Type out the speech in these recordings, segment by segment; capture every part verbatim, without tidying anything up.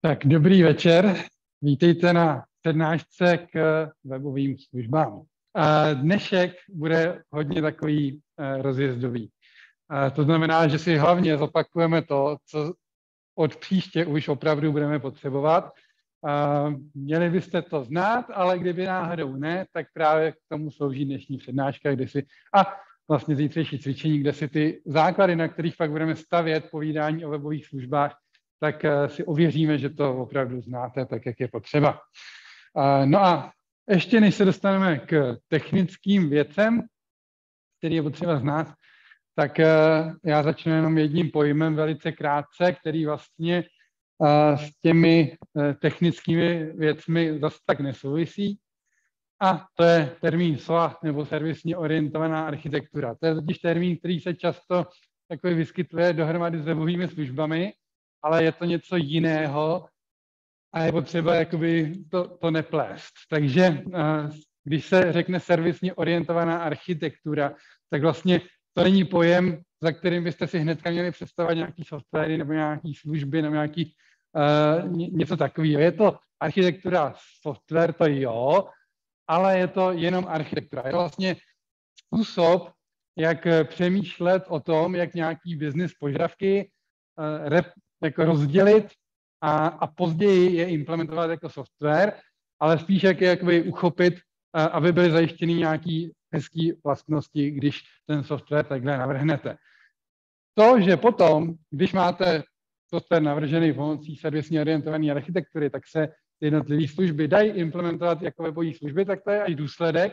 Tak dobrý večer, vítejte na přednášce k webovým službám. Dnešek bude hodně takový rozjezdový. To znamená, že si hlavně zopakujeme to, co od příště už opravdu budeme potřebovat. Měli byste to znát, ale kdyby náhodou ne, tak právě k tomu slouží dnešní přednáška, kde si, a vlastně zítřejší cvičení, kde si ty základy, na kterých pak budeme stavět povídání o webových službách, tak si ověříme, že to opravdu znáte tak, jak je potřeba. No a ještě než se dostaneme k technickým věcem, který je potřeba znát, tak já začnu jenom jedním pojmem velice krátce, který vlastně s těmi technickými věcmi zase tak nesouvisí. A to je termín S O A, nebo servisně orientovaná architektura. To je totiž termín, který se často takový vyskytuje dohromady s webovými službami, ale je to něco jiného a je potřeba jakoby to, to neplést. Takže když se řekne servisně orientovaná architektura, tak vlastně to není pojem, za kterým byste si hnedka měli představovat nějaký softwary nebo nějaký služby nebo nějaký uh, něco takového. Je to architektura software, to jo, ale je to jenom architektura. Je to vlastně způsob, jak přemýšlet o tom, jak nějaký business požadavky uh, rep, jako rozdělit a, a později je implementovat jako software, ale spíš jak je jakoby uchopit, uh, aby byly zajištěny nějaký hezký vlastnosti, když ten software takhle navrhnete. To, že potom, když máte software navržený pomocí servisně orientované architektury, tak se ty jednotlivé služby dají implementovat jako webové služby, tak to je až důsledek,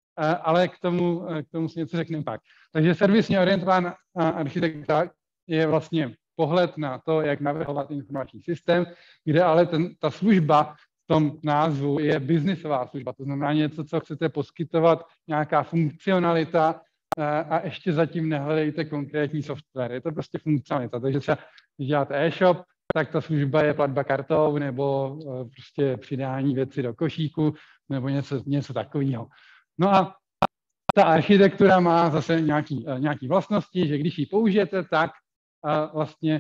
ale k tomu, k tomu si něco řekneme pak. Takže servisně orientovaná architektura je vlastně pohled na to, jak navrhovat informační systém, kde ale ten, ta služba v tom názvu je businessová služba. To znamená něco, co chcete poskytovat, nějaká funkcionalita a ještě zatím nehledejte konkrétní software. Je to prostě funkcionalita. Takže třeba, když děláte e-shop, tak ta služba je platba kartou nebo prostě přidání věci do košíku nebo něco, něco takového. No a ta architektura má zase nějaký, nějaký vlastnosti, že když ji použijete, tak vlastně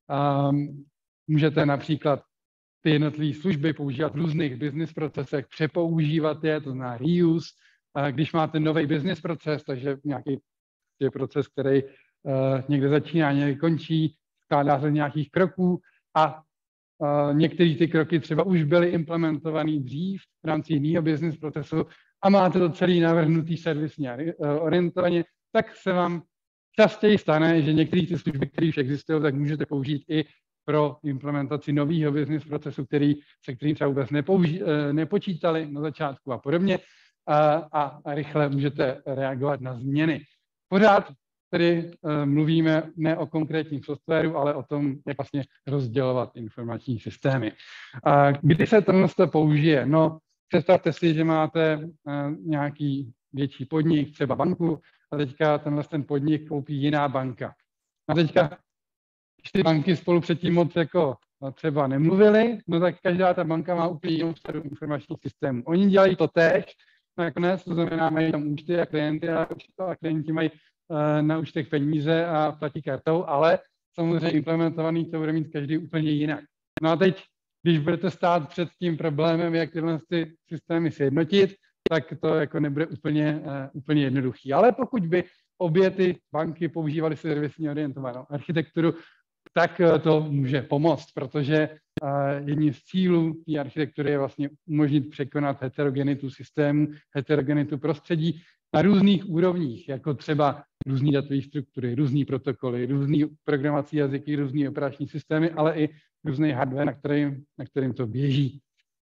um, můžete například ty jednotlivé služby používat v různých business procesech, přepoužívat je, to znamená reuse. Když máte nový business proces, takže nějaký je proces, který uh, někde začíná, někde končí, skládá se z nějakých kroků a uh, některé ty kroky třeba už byly implementované dřív v rámci jiného business procesu a máte to celý navrhnutý servisně uh, orientovaně, tak se vám častěji stane, že některé ty služby, které už existují, tak můžete použít i pro implementaci nového business procesu, který, se kterým třeba vůbec nepouži, nepočítali na začátku a podobně a, a rychle můžete reagovat na změny. Pořád tedy uh, mluvíme ne o konkrétním softwaru, ale o tom, jak vlastně rozdělovat informační systémy. A kdy se tohle použije? No, představte si, že máte uh, nějaký větší podnik, třeba banku, a teďka tenhle ten podnik koupí jiná banka. A teďka, když ty banky spolu předtím moc jako třeba nemluvily, no tak každá ta banka má úplně jinou sadu informačních systémů. Oni dělají to též, nakonec, to znamená, mají tam účty a klienty a, a klienti mají uh, na účtech peníze a platí kartou, ale samozřejmě implementovaný to bude mít každý úplně jinak. No a teď, když budete stát před tím problémem, jak tyhle ty systémy sjednotit, tak to jako nebude úplně, uh, úplně jednoduchý. Ale pokud by obě ty banky používaly servisně orientovanou architekturu, tak uh, to může pomoct, protože uh, jedním z cílů té architektury je vlastně umožnit překonat heterogenitu systému, heterogenitu prostředí na různých úrovních, jako třeba různé datové struktury, různé protokoly, různé programovací jazyky, různé operační systémy, ale i různý hardware, na kterým, na kterým to běží.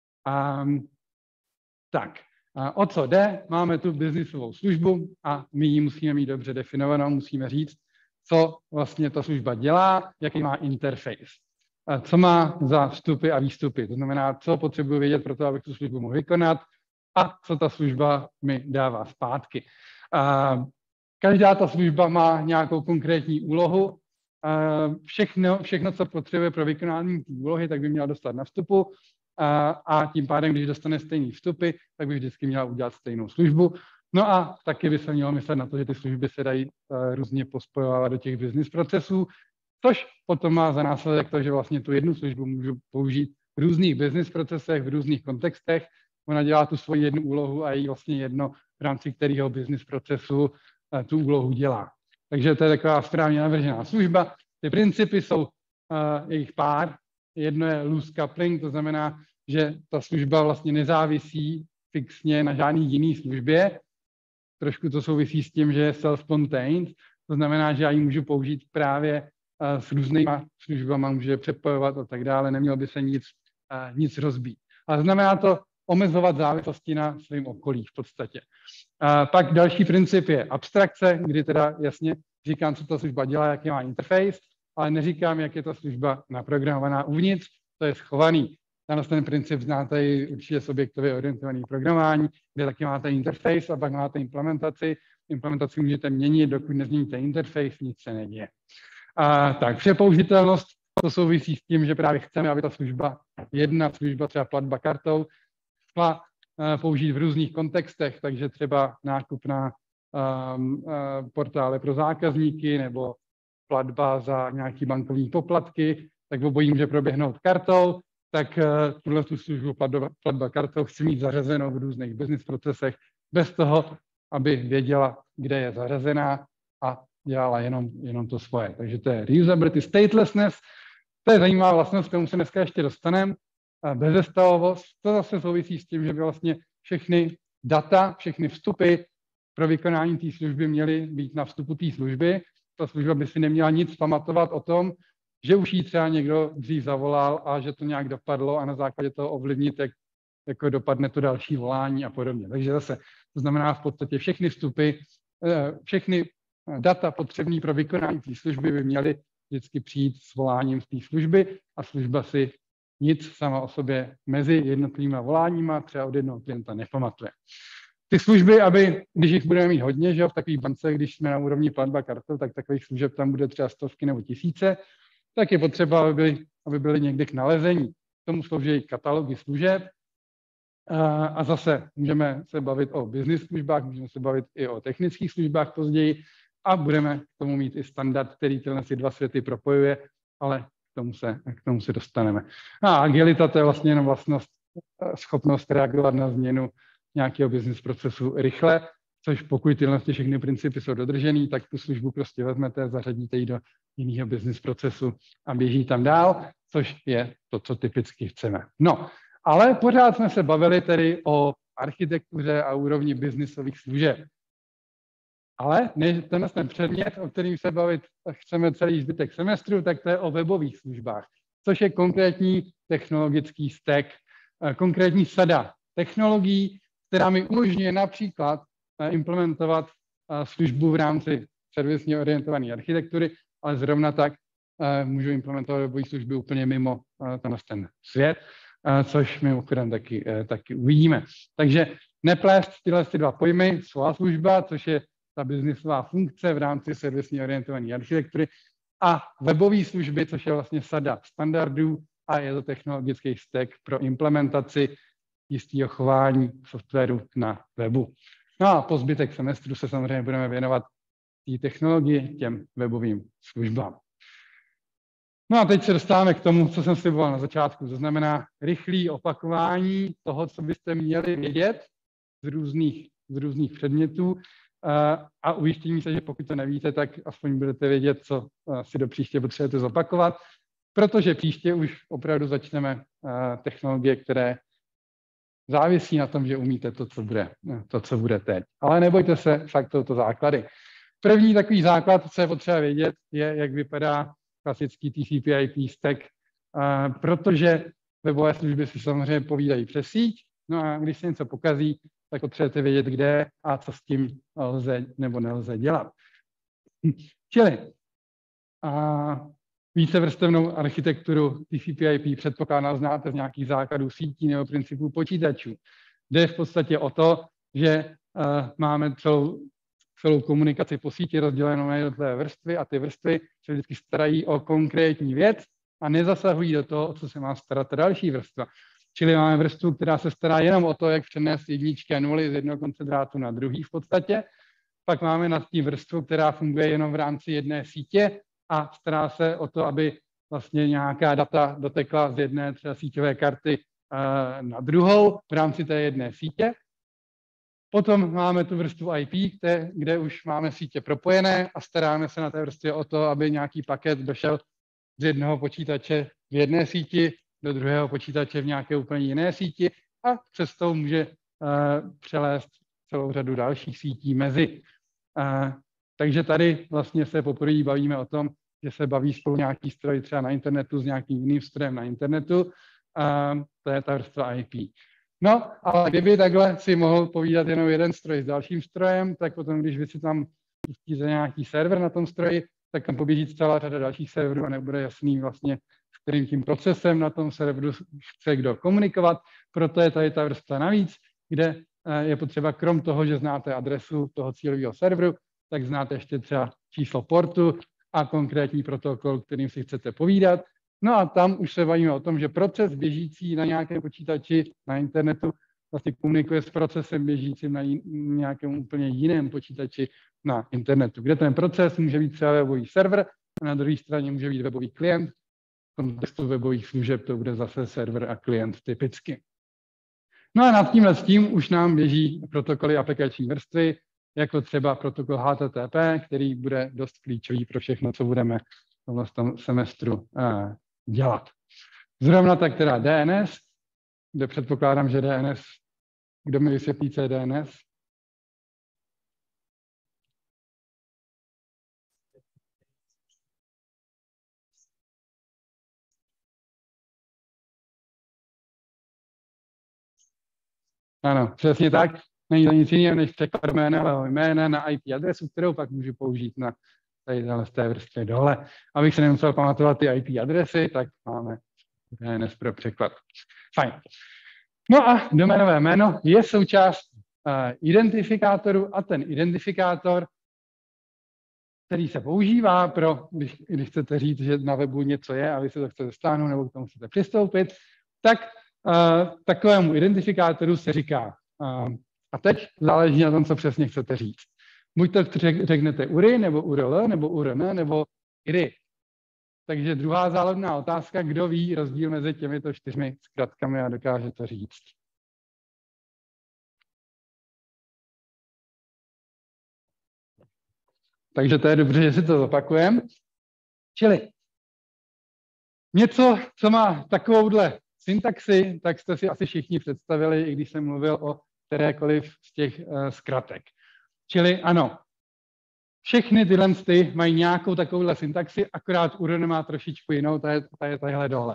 Um, tak. A o co jde? Máme tu businessovou službu a my ji musíme mít dobře definovanou, musíme říct, co vlastně ta služba dělá, jaký má interface, a co má za vstupy a výstupy. To znamená, co potřebuji vědět pro to, abych tu službu mohl vykonat a co ta služba mi dává zpátky. A každá ta služba má nějakou konkrétní úlohu. A všechno, všechno, co potřebuje pro vykonání té úlohy, tak by měla dostat na vstupu. A, a tím pádem, když dostane stejný vstupy, tak by vždycky měla udělat stejnou službu. No a taky by se mělo myslet na to, že ty služby se dají uh, různě pospojovat do těch business procesů, což potom má za následek to, že vlastně tu jednu službu můžu použít v různých business procesech, v různých kontextech. Ona dělá tu svoji jednu úlohu a jí vlastně jedno, v rámci kterého business procesu tu úlohu dělá. Takže to je taková správně navržená služba. Ty principy jsou uh, jejich pár. Jedno je loose coupling, to znamená, že ta služba vlastně nezávisí fixně na žádný jiný službě. Trošku to souvisí s tím, že je self-contained, to znamená, že já ji můžu použít právě uh, s různýma službama, může přepojovat a tak dále, nemělo by se nic, uh, nic rozbít. Ale znamená to omezovat závislosti na svém okolí v podstatě. Uh, pak další princip je abstrakce, kdy teda jasně říkám, co ta služba dělá, jaký má interface, ale neříkám, jak je ta služba naprogramovaná uvnitř, to je schovaný. Tenhle ten princip znáte i určitě z objektově orientovaný programování, kde taky máte interface a pak máte implementaci. Implementaci můžete měnit, dokud nezměníte interface, nic se neděje. A tak, přepoužitelnost, to souvisí s tím, že právě chceme, aby ta služba, jedna služba, třeba platba kartou, šla použít v různých kontextech, takže třeba nákup na um, uh, portále pro zákazníky nebo platba za nějaký bankovní poplatky, tak obojí může proběhnout kartou, tak uh, tuhle tu službu platba, platba kartou chci mít zařazenou v různých business procesech bez toho, aby věděla, kde je zařazená a dělala jenom, jenom to svoje. Takže to je reusability, statelessness, to je zajímavá vlastnost, k tomu se dneska ještě dostaneme. Bezestavovost, to zase souvisí s tím, že by vlastně všechny data, všechny vstupy pro vykonání té služby měly být na vstupu té služby. Ta služba by si neměla nic pamatovat o tom, že už jí třeba někdo dřív zavolal a že to nějak dopadlo a na základě toho ovlivnit, jak jako dopadne to další volání a podobně. Takže zase to znamená v podstatě všechny vstupy, všechny data potřebné pro vykonání té služby by měly vždycky přijít s voláním z té služby a služba si nic sama o sobě mezi jednotlivými voláníma třeba od jednoho klienta nepamatuje. Ty služby, aby, když jich budeme mít hodně, že jo, v takových bance, když jsme na úrovni platba kartou, tak takových služeb tam bude třeba stovky nebo tisíce, tak je potřeba, aby byly, aby byly někde k nalezení. K tomu slouží katalogy služeb a, a zase můžeme se bavit o business službách, můžeme se bavit i o technických službách později a budeme k tomu mít i standard, který tyhle si dva světy propojuje, ale K tomu, se, k tomu se dostaneme. A agilita, to je vlastně jenom vlastnost, schopnost reagovat na změnu nějakého business procesu rychle, což pokud tyhle všechny principy jsou dodržený, tak tu službu prostě vezmete, zařadíte ji do jiného business procesu a běží tam dál, což je to, co typicky chceme. No, ale pořád jsme se bavili tedy o architektuře a úrovni businessových služeb. Ale než tenhle ten předmět, o kterým se bavit chceme celý zbytek semestru, tak to je o webových službách, což je konkrétní technologický stack, konkrétní sada technologií, která mi umožňuje například implementovat službu v rámci servisně orientované architektury, ale zrovna tak můžu implementovat webové služby úplně mimo tenhle ten svět, což mimochodem taky, taky uvidíme. Takže neplést tyhle dva pojmy, svá služba, což je ta businessová funkce v rámci servisně orientované architektury a webové služby, což je vlastně sada standardů a je to technologický stack pro implementaci jistého chování softwaru na webu. No a po zbytek semestru se samozřejmě budeme věnovat té technologii, těm webovým službám. No a teď se dostáváme k tomu, co jsem sliboval na začátku, to znamená rychlé opakování toho, co byste měli vědět z různých, z různých předmětů a ujištění se, že pokud to nevíte, tak aspoň budete vědět, co si do příště potřebujete zopakovat, protože příště už opravdu začneme technologie, které závisí na tom, že umíte to, co bude, to, co bude teď. Ale nebojte se, fakt jsou to základy. První takový základ, co je potřeba vědět, je, jak vypadá klasický T C P I P stack, protože webové služby si samozřejmě povídají přes síť, no a když se něco pokazí, tak potřebujete vědět, kde a co s tím lze nebo nelze dělat. Čili a vícevrstevnou architekturu T C P I P předpokládám znáte z nějakých základů sítí nebo principů počítačů. Jde v podstatě o to, že uh, máme celou, celou komunikaci po síti rozdělenou na jednotlivé vrstvy a ty vrstvy se vždycky starají o konkrétní věc a nezasahují do toho, o co se má starat ta další vrstva. Čili máme vrstvu, která se stará jenom o to, jak přenést jedničky a nuly z jednoho konce drátu na druhý v podstatě. Pak máme nad tím vrstvu, která funguje jenom v rámci jedné sítě a stará se o to, aby vlastně nějaká data dotekla z jedné třeba síťové karty na druhou v rámci té jedné sítě. Potom máme tu vrstvu I P, kde, kde už máme sítě propojené a staráme se na té vrstvě o to, aby nějaký paket došel z jednoho počítače v jedné síti do druhého počítače v nějaké úplně jiné síti a přesto může uh, přelézt celou řadu dalších sítí mezi. Uh, takže tady vlastně se poprvé bavíme o tom, že se baví spolu nějaký stroj třeba na internetu s nějakým jiným strojem na internetu. Uh, to je ta vrstva I P. No, ale kdyby takhle si mohl povídat jenom jeden stroj s dalším strojem, tak potom, když vy si tam pustíte nějaký server na tom stroji, tak tam poběží celá řada dalších serverů a nebude jasný vlastně, s kterým tím procesem na tom serveru chce kdo komunikovat. Proto je tady ta vrstva navíc, kde je potřeba krom toho, že znáte adresu toho cílového serveru, tak znáte ještě třeba číslo portu a konkrétní protokol, kterým si chcete povídat. No a tam už se bavíme o tom, že proces běžící na nějakém počítači na internetu vlastně komunikuje s procesem běžícím na nějakém úplně jiném počítači na internetu, kde ten proces může být třeba webový server a na druhé straně může být webový klient. V kontextu webových služeb to bude zase server a klient typicky. No a nad tímhle s tím už nám běží protokoly aplikační vrstvy, jako třeba protokol H T T P, který bude dost klíčový pro všechno, co budeme v tom semestru dělat. Zrovna tak teda D N S, kde předpokládám, že D N S, kdo mi vysvětlí, co je D N S? Ano, přesně tak. Není to nic jiného než překlad jména, jména na I P adresu, kterou pak můžu použít na tady z té vrstvě dole. Abych se nemusel pamatovat ty I P adresy, tak máme D N S pro překlad. Fajn. No a doménové jméno je součást uh, identifikátoru a ten identifikátor, který se používá pro, když, když chcete říct, že na webu něco je a vy se to chcete stáhnout nebo k tomu chcete přistoupit, tak uh, takovému identifikátoru se říká. Uh, a teď záleží na tom, co přesně chcete říct. Buď to řeknete U R I, nebo U R L, nebo U R N, nebo I R I. Takže druhá záledná otázka, kdo ví rozdíl mezi těmito čtyřmi zkratkami a dokáže to říct. Takže to je dobře, že si to zopakujeme. Čili něco, co má takovouhle syntaxi, tak jste si asi všichni představili, i když jsem mluvil o kterékoliv z těch uh, zkratek. Čili ano, všechny tyhle ty mají nějakou takovouhle syntaxi, akorát U R N má trošičku jinou, ta je, ta je tadyhle dole.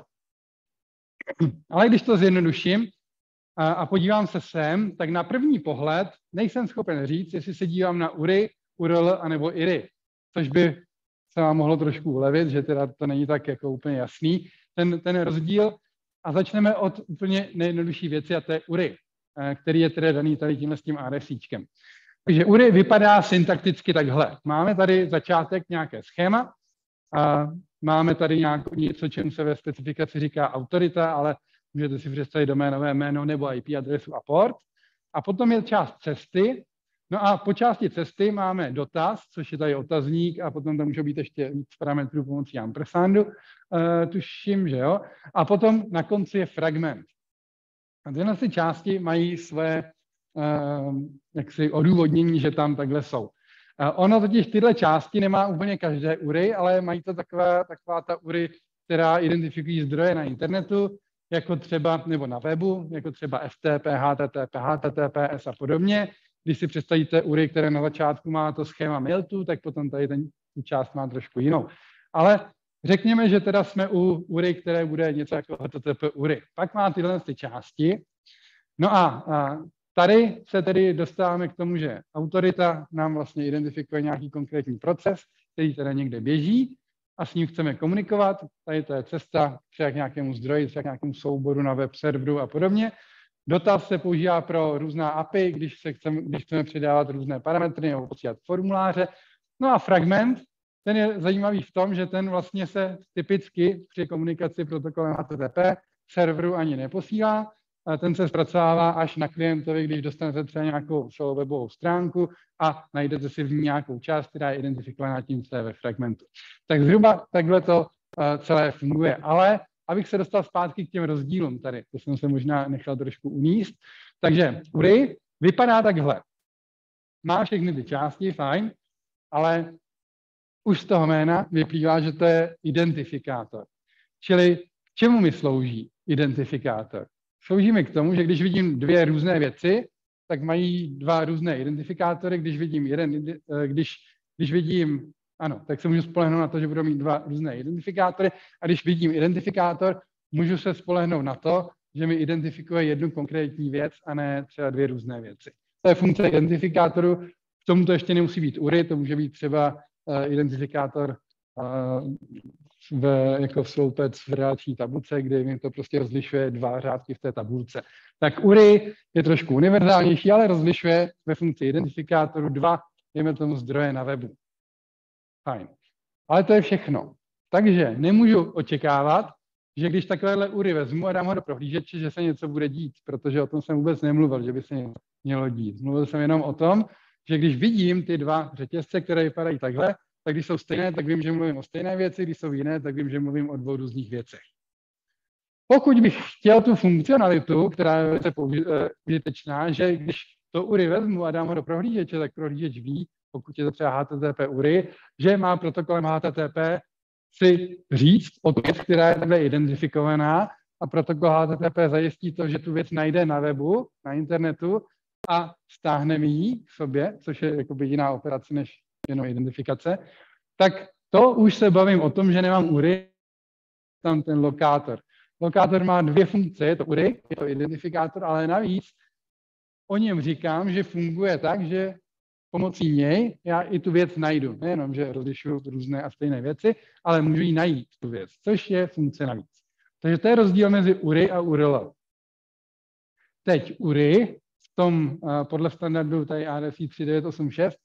Ale když to zjednoduším a, a podívám se sem, tak na první pohled nejsem schopen říct, jestli se dívám na U R I, U R L anebo I R I, což by se vám mohlo trošku ulevit, že teda to není tak jako úplně jasný, ten, ten rozdíl. A začneme od úplně nejjednodušší věci a to je U R I, který je tedy daný tady tímhle s tím ADSíčkem. Takže U R I vypadá syntakticky takhle. Máme tady začátek nějaké schéma, a máme tady nějak, něco, čemu se ve specifikaci říká autorita, ale můžete si představit doménové jméno nebo I P adresu a port. A potom je část cesty. No a po části cesty máme dotaz, což je tady otazník, a potom tam může být ještě víc parametrů pomocí ampersandu, uh, tuším, že jo. A potom na konci je fragment. A tyhle ty části mají své uh, jaksi odůvodnění, že tam takhle jsou. Uh, ono totiž tyhle části nemá úplně každé U R I, ale mají to taková, taková ta U R I, která identifikují zdroje na internetu, jako třeba, nebo na webu, jako třeba F T P, H T T P, H T T P S a podobně. Když si představíte U R I, které na začátku má to schéma Miltu, tak potom tady ten část má trošku jinou. Ale řekněme, že teda jsme u U R I, které bude něco jako H T T P U R I. Pak má tyhle ty části. No a, a tady se tedy dostáváme k tomu, že autorita nám vlastně identifikuje nějaký konkrétní proces, který teda někde běží a s ním chceme komunikovat. Tady to je cesta třeba k nějakému zdroji, třeba k nějakému souboru na web serveru a podobně. Dotaz se používá pro různá A P I, když, se chceme, když chceme předávat různé parametry nebo posílat formuláře. No a fragment, ten je zajímavý v tom, že ten vlastně se typicky při komunikaci protokolem H T T P serveru ani neposílá. Ten se zpracovává až na klientovi, když dostanete třeba nějakou celou webovou stránku a najdete si v ní nějakou část, která je identifikovaná tím, co je ve fragmentu. Tak zhruba takhle to celé funguje. Ale abych se dostal zpátky k těm rozdílům tady, to jsem se možná nechal trošku uníst. Takže U R I vypadá takhle. Má všechny ty části, fajn, ale už z toho jména vyplývá, že to je identifikátor. Čili k čemu mi slouží identifikátor? Slouží mi k tomu, že když vidím dvě různé věci, tak mají dva různé identifikátory. Když vidím jeden, když, když vidím, ano, tak se můžu spolehnout na to, že budou mít dva různé identifikátory. A když vidím identifikátor, můžu se spolehnout na to, že mi identifikuje jednu konkrétní věc a ne třeba dvě různé věci. To je funkce identifikátoru. K tomu to ještě nemusí být U R I, to může být třeba uh, identifikátor uh, v, jako v sloupec v relační tabulce, kde mi to prostě rozlišuje dva řádky v té tabulce. Tak U R I je trošku univerzálnější, ale rozlišuje ve funkci identifikátoru dva, dejme tomu, zdroje na webu. Fajn. Ale to je všechno. Takže nemůžu očekávat, že když takovéhle U R I vezmu a dám ho do prohlížeče, že se něco bude dít, protože o tom jsem vůbec nemluvil, že by se něco mělo dít. Mluvil jsem jenom o tom, že když vidím ty dva řetězce, které vypadají takhle, tak když jsou stejné, tak vím, že mluvím o stejné věci, když jsou jiné, tak vím, že mluvím o dvou různých věcech. Pokud bych chtěl tu funkcionalitu, která je velice užitečná, že když to U R I vezmu a dám ho do prohlížeče, tak prohlížeč ví, pokud je to třeba H T T P U R I, že má protokolem H T T P si říct o tu věc, která je takhle identifikovaná, a protokol H T T P zajistí to, že tu věc najde na webu, na internetu a stáhne mi ji k sobě, což je jakoby jiná operace než jenom identifikace, tak to už se bavím o tom, že nemám U R I, tam ten lokátor. Lokátor má dvě funkce, je to U R I, je to identifikátor, ale navíc o něm říkám, že funguje tak, že pomocí něj já i tu věc najdu. Nejenom, že rozlišuju různé a stejné věci, ale můžu ji najít, tu věc, což je funkce navíc. Takže to je rozdíl mezi U R I a U R L. Teď U R I v tom, podle standardu tady A D S I tři devět osm šest,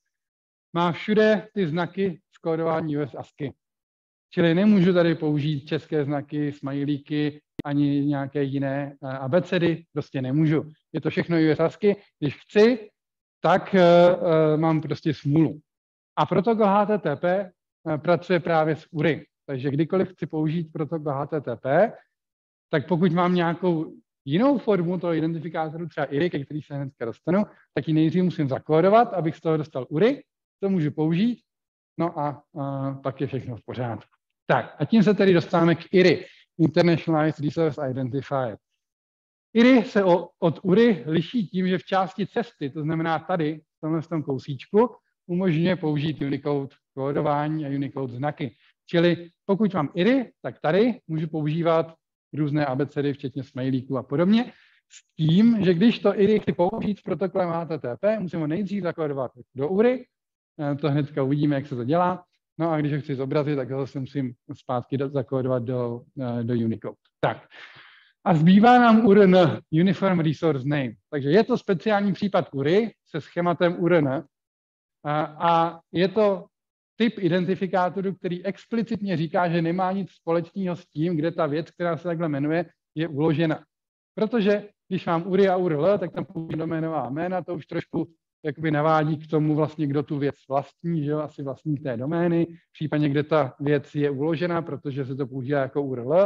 má všude ty znaky skódování U S ASCII. Čili nemůžu tady použít české znaky, smajlíky, ani nějaké jiné abecedy, prostě nemůžu. Je to všechno U S ASCII. Když chci, tak uh, mám prostě smůlu. A protokol H T T P uh, pracuje právě s U R I. Takže kdykoliv chci použít protokol H T T P, tak pokud mám nějakou jinou formu toho identifikátoru, třeba I R I, ke který se hnedka dostanu, tak ji nejdřív musím zakódovat, abych z toho dostal U R I, to můžu použít, no a uh, pak je všechno v pořádku. Tak a tím se tedy dostáváme k I R I, Internationalized Resource Identifier. I R I se o, od U R I liší tím, že v části cesty, to znamená tady, v tomhle tom kousíčku, umožňuje použít Unicode kódování a Unicode znaky. Čili pokud mám I R I, tak tady můžu používat různé abecedy, včetně smajlíků a podobně, s tím, že když to I R I chci použít s protokolem H T T P, musím ho nejdřív zakódovat do U R I, to hnedka uvidíme, jak se to dělá, no a když ho chci zobrazit, tak zase musím zpátky zakódovat do, do Unicode. Tak. A zbývá nám U R N, Uniform Resource Name. Takže je to speciální případ U R I se schématem U R N a, a je to typ identifikátoru, který explicitně říká, že nemá nic společného s tím, kde ta věc, která se takhle jmenuje, je uložena. Protože když mám U R I a U R L, tak tam použiju doménová jména, to už trošku jakoby navádí k tomu vlastně, kdo tu věc vlastní, že jo, asi vlastník té domény, případně kde ta věc je uložena, protože se to používá jako U R L.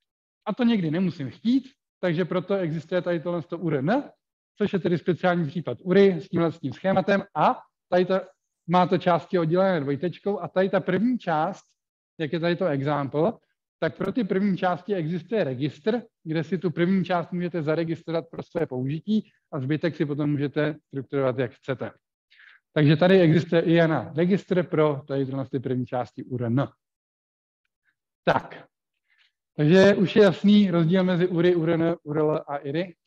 A to někdy nemusím chtít, takže proto existuje tady tohle U R N, což je tedy speciální případ U R I s tímhle s tím schématem a tady to, má to části oddělené dvojtečkou a tady ta první část, jak je tady to example, tak pro ty první části existuje registr, kde si tu první část můžete zaregistrovat pro své použití a zbytek si potom můžete strukturovat, jak chcete. Takže tady existuje i na registr pro tady ty první části U R N. Tak. Takže už je jasný rozdíl mezi U R I, U R N, U R L a I R I.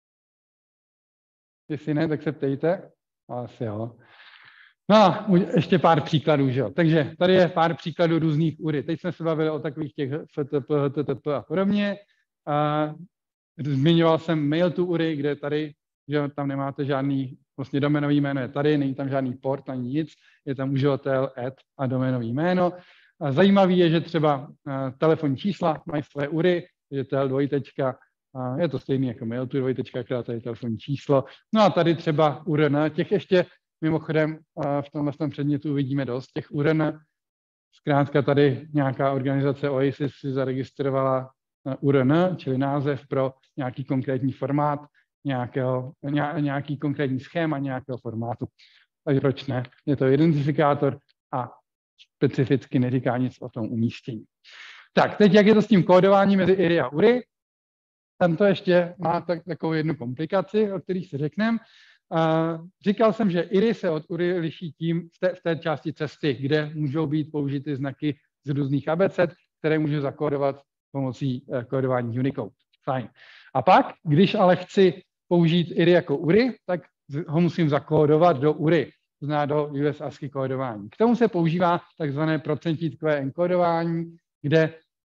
Jestli ne, tak se ptejte. Asi jo. No a ještě pár příkladů, že jo. Takže tady je pár příkladů různých U R I. Teď jsme se bavili o takových těch F T P, H T T P a podobně. A zmiňoval jsem mail to U R I, kde tady, že tam nemáte žádný, vlastně doménový jméno je tady, není tam žádný port ani nic, je tam uživatel, ad a doménový jméno. A zajímavý je, že třeba uh, telefonní čísla mají své U R I, je tel dvojtečka, uh, je to stejný jako mail to dvojtečka, která tady je telefonní číslo. No a tady třeba U R N, těch ještě mimochodem uh, v tomhle předmětu uvidíme dost, těch U R N Zkrátka tady nějaká organizace Oasis si zaregistrovala U R N, čili název pro nějaký konkrétní formát, nějakého, nějaký konkrétní schéma nějakého formátu. Takže proč ne? Je to identifikátor a specificky neříká nic o tom umístění. Tak, teď jak je to s tím kódováním mezi I R I a U R I? Tam to ještě má tak, takovou jednu komplikaci, o kterých si řekneme. Uh, říkal jsem, že I R I se od U R I liší tím v té, v té části cesty, kde můžou být použity znaky z různých abeced, které můžu zakódovat pomocí uh, kódování Unicode. Fajn. A pak, když ale chci použít I R I jako U R I, tak ho musím zakódovat do U R I, to znamená do U S A S C I I kódování. K tomu se používá takzvané procentítkové enkódování, kde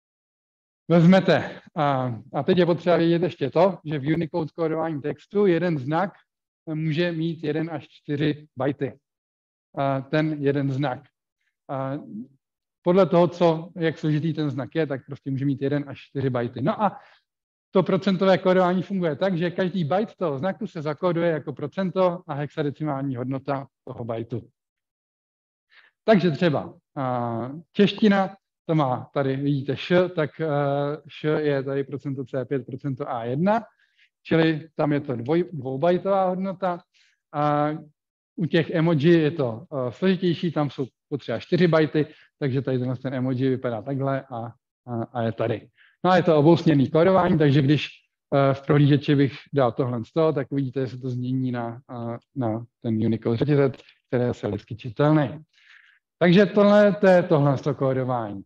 vezmete, a, a teď je potřeba vědět ještě to, že v Unicode kódování textu jeden znak může mít jeden až čtyři bajty. A ten jeden znak. A podle toho, co, jak složitý ten znak je, tak prostě může mít jeden až čtyři bajty. No a to procentové kódování funguje tak, že každý byte toho znaku se zakóduje jako procento a hexadecimální hodnota toho bajtu. Takže třeba a, čeština, to má tady, vidíte š, tak uh, š je tady procento C pět, procento A jedna, čili tam je to dvoj, dvoubajtová hodnota. A u těch emoji je to uh, složitější, tam jsou potřeba čtyři bajty, takže tady ten emoji vypadá takhle a, a, a je tady. No a je to obousměrný kódování, takže když uh, v prohlížeči bych dal tohle z toho, tak vidíte, že se to změní na, uh, na ten Unicode řetězec, který je lidsky čitelný. Takže tohle je tohle z toho kódování.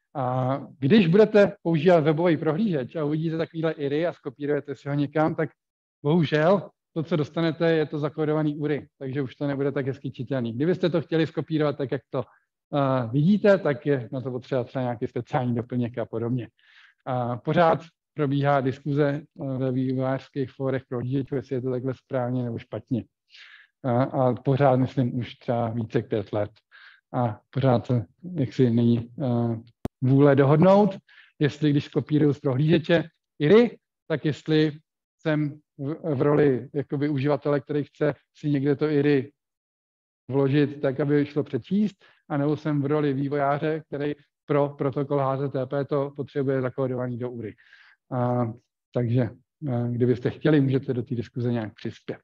A když budete používat webový prohlížeč a uvidíte takovýhle I R I a skopírujete si ho někam, tak bohužel to, co dostanete, je to zakódovaný U R I, takže už to nebude tak hezky čitelný. Kdybyste to chtěli skopírovat tak, jak to uh, vidíte, tak je na to potřeba třeba nějaký speciální doplněk a podobně. Uh, pořád probíhá diskuze uh, ve vývojářských fórech prohlížečů, jestli je to takhle správně nebo špatně. Uh, a pořád, myslím, už třeba více jak pět let. A pořád se jaksi není uh, vůle dohodnout, jestli když skopíruju z prohlížeče I R I, tak jestli jsem v, v roli jakoby uživatele, který chce si někde to I R I vložit tak, aby šlo přečíst, anebo jsem v roli vývojáře, který pro protokol H T T P to potřebuje zakódovaný do U R I. A, takže a, kdybyste chtěli, můžete do té diskuze nějak přispět.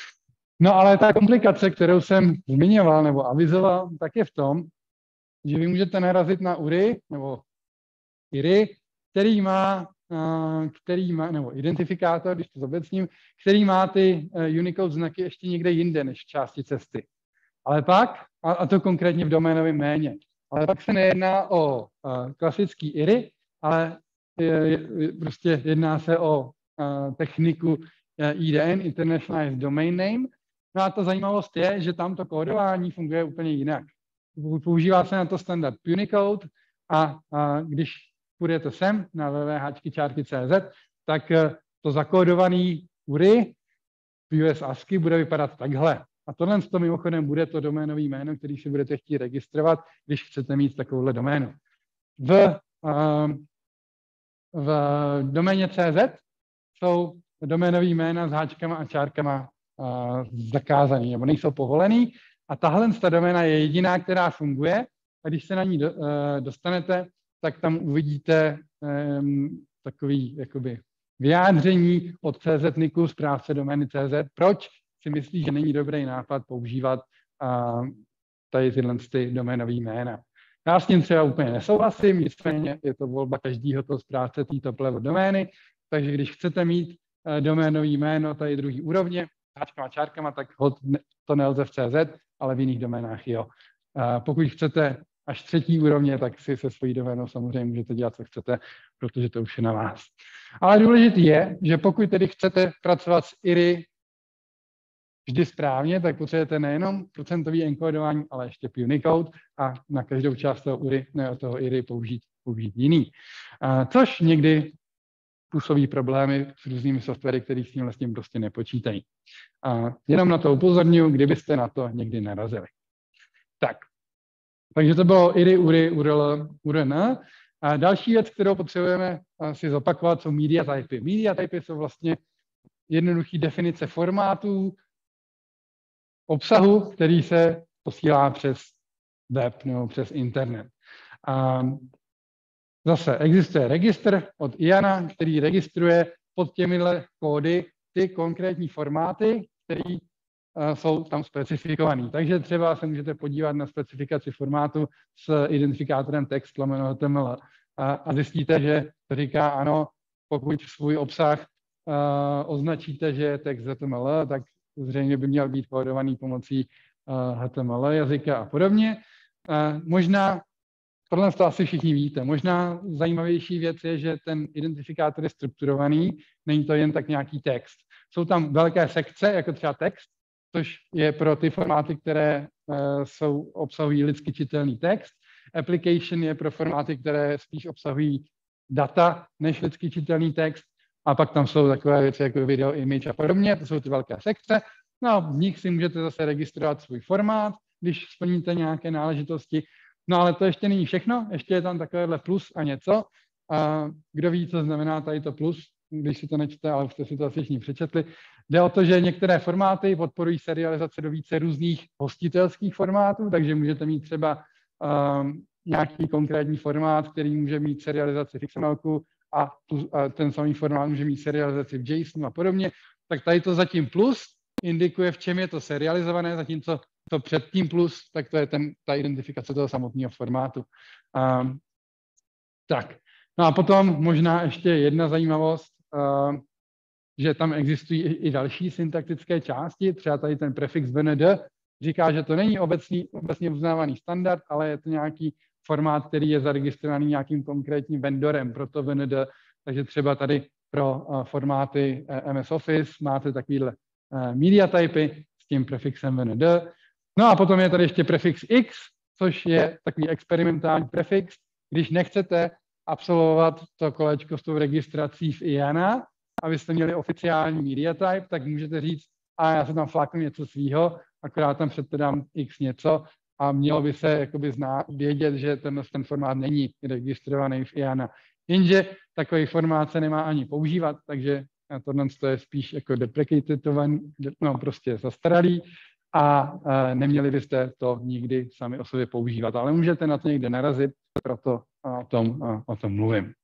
No ale ta komplikace, kterou jsem zmiňoval nebo avizoval, tak je v tom, že vy můžete narazit na U R I nebo I R I, který má, který má, nebo identifikátor, když to zobecním, který má ty Unicode znaky ještě někde jinde než v části cesty. Ale pak, a to konkrétně v doménovém jméně, ale pak se nejedná o klasický I R I, ale je, je, prostě jedná se o techniku I D N, Internationalized Domain Name. No a ta zajímavost je, že tam to kódování funguje úplně jinak. Používá se na to standard Unicode a, a když půjdete sem na w w w tečka háčky tečka cé zet, tak to zakódovaný U R I v U S A S C I I bude vypadat takhle. A tohle to mimochodem bude to doménové jméno, který si budete chtít registrovat, když chcete mít takovouhle doménu. V, v doméně C Z jsou doménové jména s háčkama a čárkama zakázaný, nebo nejsou povolený. A tahle ta doména je jediná, která funguje. A když se na ní do, uh, dostanete, tak tam uvidíte um, takový jakoby vyjádření od C Z N I C U, správce domény C Z, proč si myslí, že není dobrý nápad používat uh, tady tyhle ty doménové jména. Já s tím třeba úplně nesouhlasím, nicméně je to volba každého toho správce této plevo domény, takže když chcete mít uh, doménové jméno tady druhý úrovně, háčkama, čárkama, tak to nelze v C Z, ale v jiných doménách jo. Pokud chcete až třetí úrovně, tak si se svojí doménou samozřejmě můžete dělat, co chcete, protože to už je na vás. Ale důležité je, že pokud tedy chcete pracovat s I R I vždy správně, tak potřebujete nejenom procentový enkódování, ale ještě Unicode a na každou část toho U R I, ne, toho I R I použít, použít jiný. Což někdy působí problémy s různými softwary, které s tím vlastně prostě nepočítají. A jenom na to upozorňuji, kdybyste na to někdy narazili. Tak, takže to bylo I R I, U R I, U R L, U R N. A další věc, kterou potřebujeme si zopakovat, jsou media typy. Media typy jsou vlastně jednoduché definice formátů, obsahu, který se posílá přes web nebo přes internet. Um, zase existuje registr od Iana, který registruje pod těmihle kódy ty konkrétní formáty, které uh, jsou tam specifikované. Takže třeba se můžete podívat na specifikaci formátu s identifikátorem text lomeno H T M L a, a zjistíte, že to říká ano, pokud svůj obsah uh, označíte, že je text H T M L, tak zřejmě by měl být kódovaný pomocí uh, H T M L jazyka a podobně. Uh, možná, tohle to asi všichni víte, možná zajímavější věc je, že ten identifikátor je strukturovaný, není to jen tak nějaký text. Jsou tam velké sekce, jako třeba text, což je pro ty formáty, které uh, jsou, obsahují lidsky čitelný text. Application je pro formáty, které spíš obsahují data než lidsky čitelný text. A pak tam jsou takové věci jako video, image a podobně, to jsou ty velké sekce. No a v nich si můžete zase registrovat svůj formát, když splníte nějaké náležitosti. No ale to ještě není všechno, ještě je tam takovéhle plus a něco. A kdo ví, co znamená tady to plus, když si to nečte, ale jste si to asi všichni přečetli. Jde o to, že některé formáty podporují serializaci do více různých hostitelských formátů, takže můžete mít třeba um, nějaký konkrétní formát, který může mít serializaci v X M L ku a, tu, a ten samý formát může mít serializaci v JSON a podobně. Tak tady to zatím plus indikuje, v čem je to serializované, zatímco to předtím plus, tak to je ten, ta identifikace toho samotného formátu. Um, tak, no a potom možná ještě jedna zajímavost, uh, že tam existují i, i další syntaktické části, třeba tady ten prefix V N D říká, že to není obecný, obecně uznávaný standard, ale je to nějaký formát, který je zaregistrovaný nějakým konkrétním vendorem pro to V N D, takže třeba tady pro uh, formáty uh, M S Office máte takovýhle uh, media typy s tím prefixem V N D. No a potom je tady ještě prefix X, což je takový experimentální prefix. Když nechcete absolvovat to kolečko s tou registrací v Iana, abyste měli oficiální media type, tak můžete říct, a já se tam fláknu něco svýho, akorát tam předtedám X něco a mělo by se jakoby zná, vědět, že ten, ten formát není registrovaný v Iana. Jenže takový formát se nemá ani používat, takže tohle je spíš jako deprecatedovaný, no prostě zastaralý a e, neměli byste to nikdy sami o sobě používat, ale můžete na to někde narazit, proto o tom, o tom mluvím.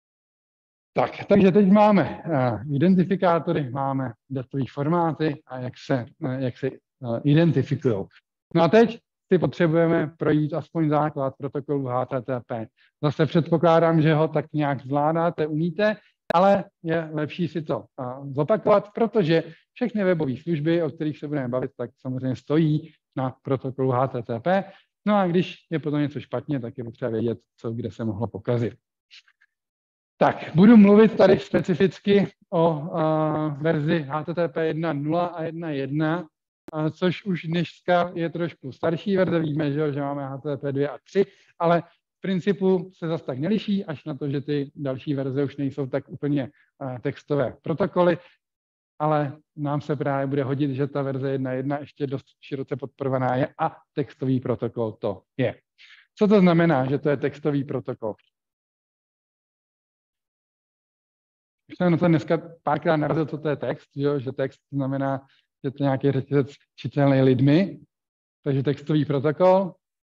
Tak, takže teď máme uh, identifikátory, máme datové formáty a jak se, uh, jak se uh, identifikují. No a teď si potřebujeme projít aspoň základ protokolu H T T P. Zase předpokládám, že ho tak nějak zvládáte, umíte, ale je lepší si to uh, zopakovat, protože všechny webové služby, o kterých se budeme bavit, tak samozřejmě stojí na protokolu H T T P. No a když je potom něco špatně, tak je potřeba vědět, co kde se mohlo pokazit. Tak, budu mluvit tady specificky o uh, verzi H T T P jedna tečka nula a jedna tečka jedna, uh, což už dneska je trošku starší verze, víme, že, že máme H T T P dva a tři, ale v principu se zase tak neliší, až na to, že ty další verze už nejsou tak úplně uh, textové protokoly, ale nám se právě bude hodit, že ta verze jedna tečka jedna ještě dost široce podporovaná je a textový protokol to je. Co to znamená, že to je textový protokol? Už jsem na to dneska párkrát narazil, co to je text, že, že text znamená, že to je nějaký řetězec čitelný lidmi, takže textový protokol.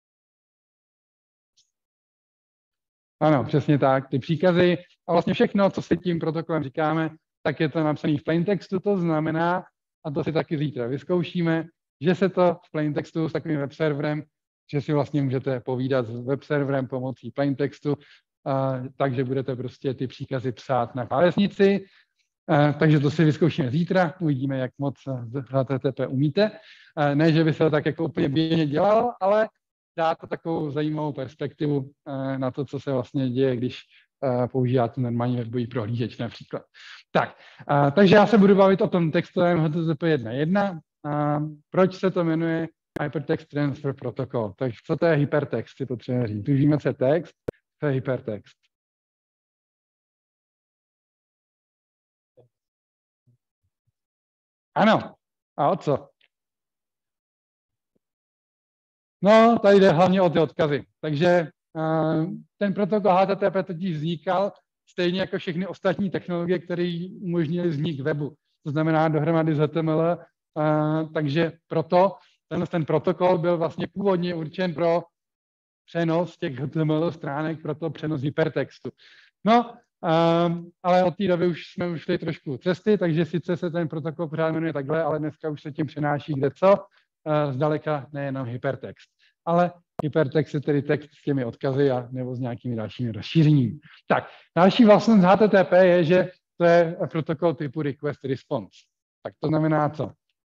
Ano, přesně tak, ty příkazy a vlastně všechno, co si tím protokolem říkáme, tak je to napsané v plaintextu, to znamená, a to si taky zítra vyzkoušíme, že se to v plaintextu s takovým web serverem, že si vlastně můžete povídat s web serverem pomocí plaintextu, Uh, takže budete prostě ty příkazy psát na klávesnici. Uh, takže to si vyzkoušíme zítra, uvidíme, jak moc H T T P umíte. Uh, ne, že by se to tak jako úplně běžně dělalo, ale dá to takovou zajímavou perspektivu uh, na to, co se vlastně děje, když uh, používáte normální webový prohlížeč například. Tak, uh, takže já se budu bavit o tom textovém H T T P jedna tečka jedna. Uh, proč se to jmenuje Hypertext Transfer Protocol? Takže co to je hypertext, si potřebujeme říct. Užijeme se text, to je hypertext. Ano. A o co? No, tady jde hlavně o ty odkazy. Takže uh, ten protokol H T T P totiž vznikal stejně jako všechny ostatní technologie, které umožnily vznik webu. To znamená dohromady z H T M L. Uh, takže proto tenhle ten protokol byl vlastně původně určen pro přenos těch H T M L stránek pro to přenos hypertextu. No, um, ale od té doby už jsme ušli trošku cesty, takže sice se ten protokol pořád jmenuje takhle, ale dneska už se tím přenáší kde co, uh, zdaleka nejenom hypertext. Ale hypertext je tedy text s těmi odkazy a nebo s nějakými dalšími rozšířeními. Tak, další vlastnost H T T P je, že to je protokol typu request response. Tak to znamená co?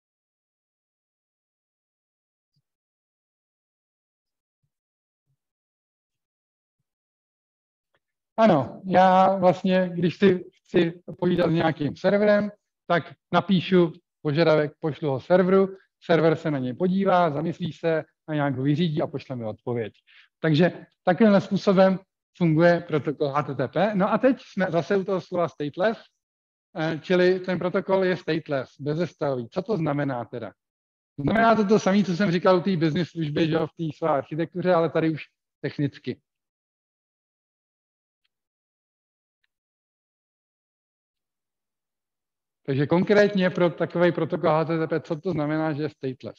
Ano, já vlastně, když si chci povídat s nějakým serverem, tak napíšu požadavek, pošlu ho serveru, server se na něj podívá, zamyslí se a nějak ho vyřídí a pošle mi odpověď. Takže takovým způsobem funguje protokol H T T P. No a teď jsme zase u toho slova stateless, čili ten protokol je stateless, bezestanový. Co to znamená teda? Znamená to to samé, co jsem říkal u té business služby, že v té své architektuře, ale tady už technicky. Takže konkrétně pro takový protokol H T T P, co to znamená, že je stateless?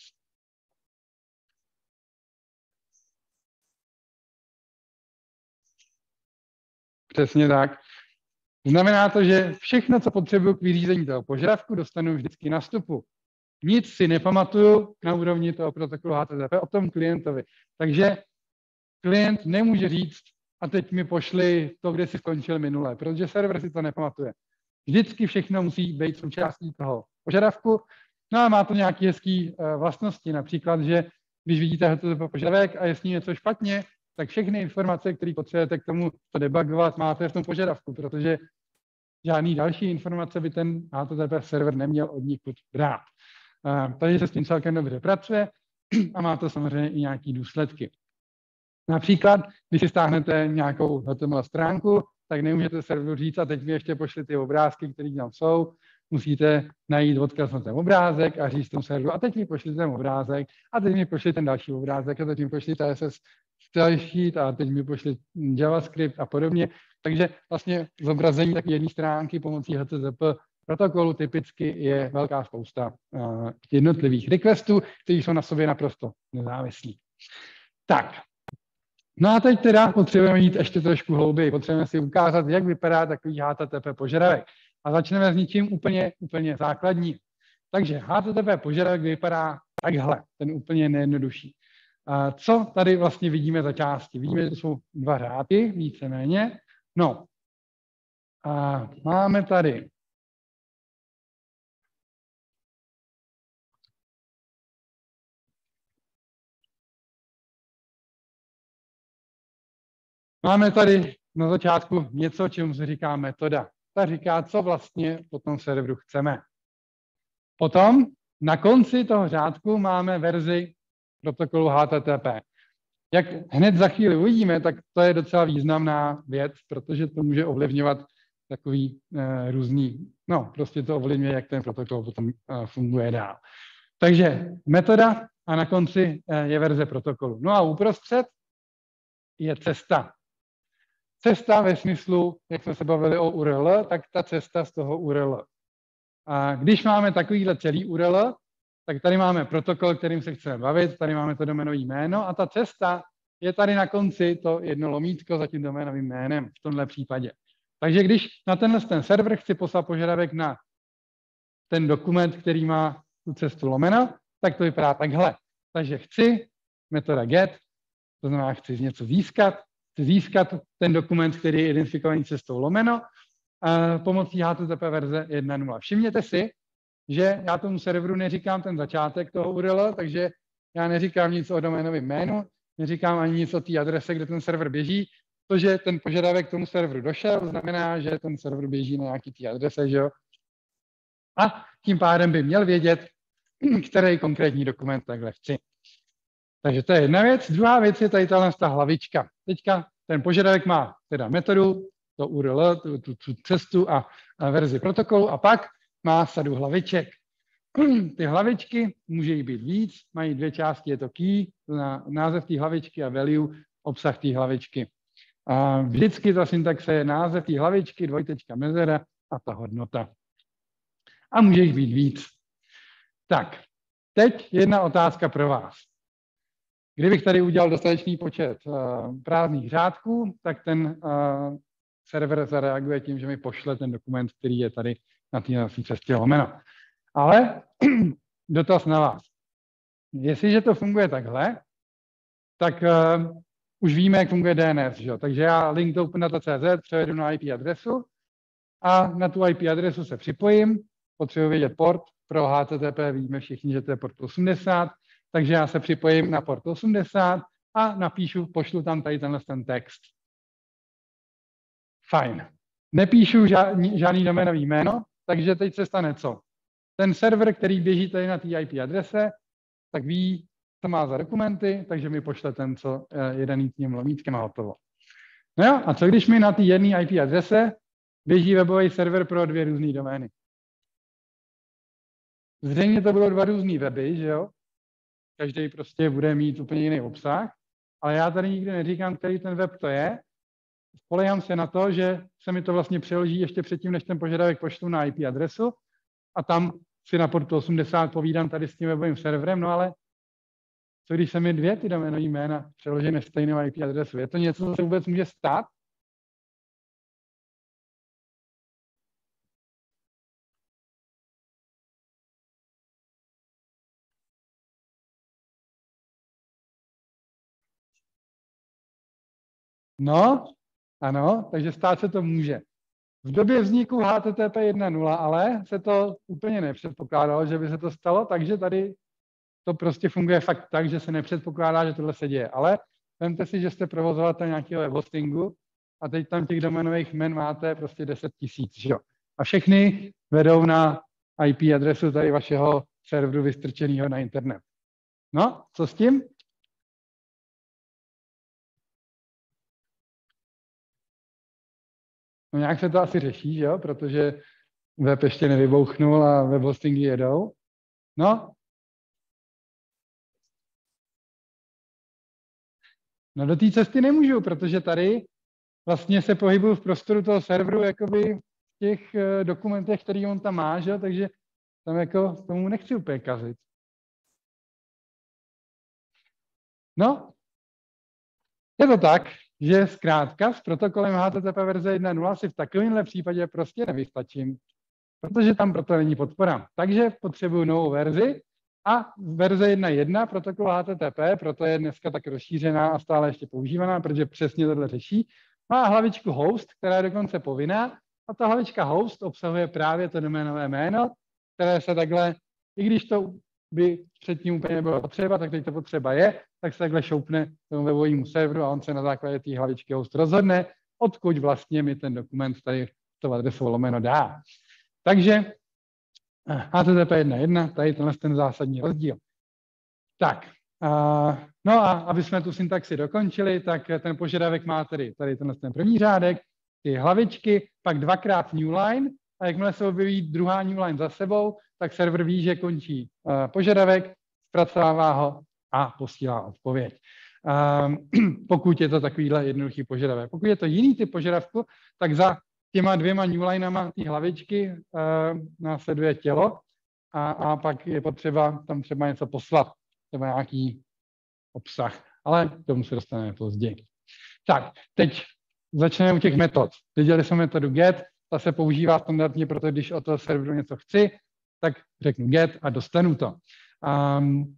Přesně tak. Znamená to, že všechno, co potřebuju k vyřízení toho požadavku, dostanu vždycky na vstupu. Nic si nepamatuju na úrovni toho protokolu H T T P o tom klientovi. Takže klient nemůže říct, a teď mi pošli to, kde si skončil minule, protože server si to nepamatuje. Vždycky všechno musí být součástí toho požadavku. No a má to nějaké hezké vlastnosti, například, že když vidíte toto požadavek a je s ním něco špatně, tak všechny informace, které potřebujete k tomu to debugovat, máte v tom požadavku, protože žádný další informace by ten H T T P server neměl od nikud brát. Takže se s tím celkem dobře pracuje a má to samozřejmě i nějaké důsledky. Například, když si stáhnete nějakou H T M L stránku, tak nemůžete serveru říct, a teď mi ještě pošli ty obrázky, které tam jsou, musíte najít odkaz na ten obrázek a říct tomu serveru, a teď mi pošli ten obrázek, a teď mi pošli ten další obrázek, a teď mi pošli C S S style sheet, a teď mi pošli JavaScript a podobně. Takže vlastně zobrazení takové jedné stránky pomocí H T T P protokolu typicky je velká spousta uh, jednotlivých requestů, které jsou na sobě naprosto nezávislí. Tak. No a teď teda potřebujeme jít ještě trošku hlouběji. Potřebujeme si ukázat, jak vypadá takový H T T P požadavek. A začneme s něčím úplně, úplně základní. Takže H T T P požadavek vypadá takhle, ten úplně nejjednodušší. A co tady vlastně vidíme za části? Vidíme, že to jsou dva řády, víceméně. No, a máme tady Máme tady na začátku něco, čemu se říká metoda. Ta říká, co vlastně po tom serveru chceme. Potom na konci toho řádku máme verzi protokolu H T T P. Jak hned za chvíli uvidíme, tak to je docela významná věc, protože to může ovlivňovat takový uh, různý, no prostě to ovlivňuje, jak ten protokol potom uh, funguje dál. Takže metoda a na konci uh, je verze protokolu. No a uprostřed je cesta. Cesta ve smyslu, jak jsme se bavili o U R L, tak ta cesta z toho U R L. A když máme takovýhle celý U R L, tak tady máme protokol, kterým se chceme bavit, tady máme to doménové jméno a ta cesta je tady na konci to jedno lomítko za tím doménovým jménem v tomhle případě. Takže když na tenhle ten server chci poslat požadavek na ten dokument, který má tu cestu lomeno, tak to vypadá takhle. Takže chci metoda get, to znamená, chci něco získat, chci získat ten dokument, který je identifikovaný cestou lomeno, a pomocí H T T P verze jedna tečka nula. Všimněte si, že já tomu serveru neříkám ten začátek toho U R L, takže já neříkám nic o doménovém jménu, neříkám ani nic o té adrese, kde ten server běží. To, že ten požadavek tomu serveru došel, znamená, že ten server běží na nějaký té adrese, že jo? A tím pádem by měl vědět, který konkrétní dokument takhle chci. Takže to je jedna věc. Druhá věc je tady ta hlavička. Teďka ten požadavek má teda metodu, to U R L, tu, tu, tu cestu a, a verzi protokolu a pak má sadu hlaviček. Ty hlavičky může jí být víc, mají dvě části, je to key, název té hlavičky a value, obsah té hlavičky. A vždycky ta syntaxe je název té hlavičky, dvojtečka mezera a ta hodnota. A může jich být víc. Tak, teď jedna otázka pro vás. Kdybych tady udělal dostatečný počet uh, prázdných řádků, tak ten uh, server zareaguje tím, že mi pošle ten dokument, který je tady na té cestě lomeno. Ale dotaz na vás. Jestliže to funguje takhle, tak uh, už víme, jak funguje D N S. Že? Takže já link open data tečka cé zet převedu na I P adresu a na tu I P adresu se připojím. Potřebuji vědět port. Pro H T T P víme všichni, že to je port osmdesát. Takže já se připojím na port osmdesát a napíšu, pošlu tam tady tenhle ten text. Fajn. Nepíšu žádný, žádný doménový jméno, takže teď se stane co? Ten server, který běží tady na té I P adrese, tak ví, co má za dokumenty, takže mi pošle ten, co je daný tím lomítkem a hotovo. No jo, a co když mi na té jedné I P adrese běží webový server pro dvě různé domény? Zřejmě to bylo dva různé weby, že jo? Každý prostě bude mít úplně jiný obsah, ale já tady nikdy neříkám, který ten web to je. Spolehám se na to, že se mi to vlastně přeloží ještě předtím, než ten požadavek pošlu na I P adresu a tam si na portu osmdesát povídám tady s tím webovým serverem, no ale co když se mi dvě ty doménové jména přeloží na stejnou I P adresu? Je to něco, co se vůbec může stát? No, ano, takže stát se to může. V době vzniku H T T P jedna tečka nula ale se to úplně nepředpokládalo, že by se to stalo, takže tady to prostě funguje fakt tak, že se nepředpokládá, že tohle se děje. Ale vemte si, že jste provozovatel nějakého web hostingu a teď tam těch doménových jmen máte prostě deset tisíc, že jo? A všechny vedou na I P adresu tady vašeho serveru vystrčeného na internet. No, co s tím? No nějak se to asi řeší, že jo? Protože web ještě nevybouchnul a web hostingy jedou. No, no do té cesty nemůžu, protože tady vlastně se pohybuju v prostoru toho serveru jakoby v těch uh, dokumentech, který on tam má, že jo? Takže tam jako tomu nechci úplně kazit. No, je to tak, že zkrátka s protokolem H T T P verze jedna tečka nula si v takovémhle případě prostě nevystačím, protože tam proto není podpora. Takže potřebuju novou verzi a verze jedna tečka jedna protokol H T T P, proto je dneska tak rozšířená a stále ještě používaná, protože přesně tohle řeší. Má hlavičku host, která je dokonce povinná a ta hlavička host obsahuje právě to doménové jméno, které se takhle, i když to by předtím úplně nebylo potřeba, tak teď to potřeba je, tak se takhle šoupne tomu webovému serveru a on se na základě té hlavičky host rozhodne, odkud vlastně mi ten dokument tady to adresou lomeno dá. Takže H T T P jedna tečka jedna, tady tenhle ten zásadní rozdíl. Tak, uh, no a aby jsme tu syntaxi dokončili, tak ten požadavek má tedy tady tenhle ten první řádek, ty hlavičky, pak dvakrát newline a jakmile se objeví druhá newline za sebou, tak server ví, že končí uh, požadavek, zpracovává ho a posílá odpověď. Um, pokud je to takovýhle jednoduchý požadavek. Pokud je to jiný typ požadavku, tak za těma dvěma newlinama té hlavičky uh, následuje tělo a, a pak je potřeba tam třeba něco poslat, třeba nějaký obsah, ale k tomu se dostaneme později. Tak, teď začneme u těch metod. Viděli jsme metodu get, ta se používá standardně, protože když od toho serveru něco chci, tak řeknu get a dostanu to. Um,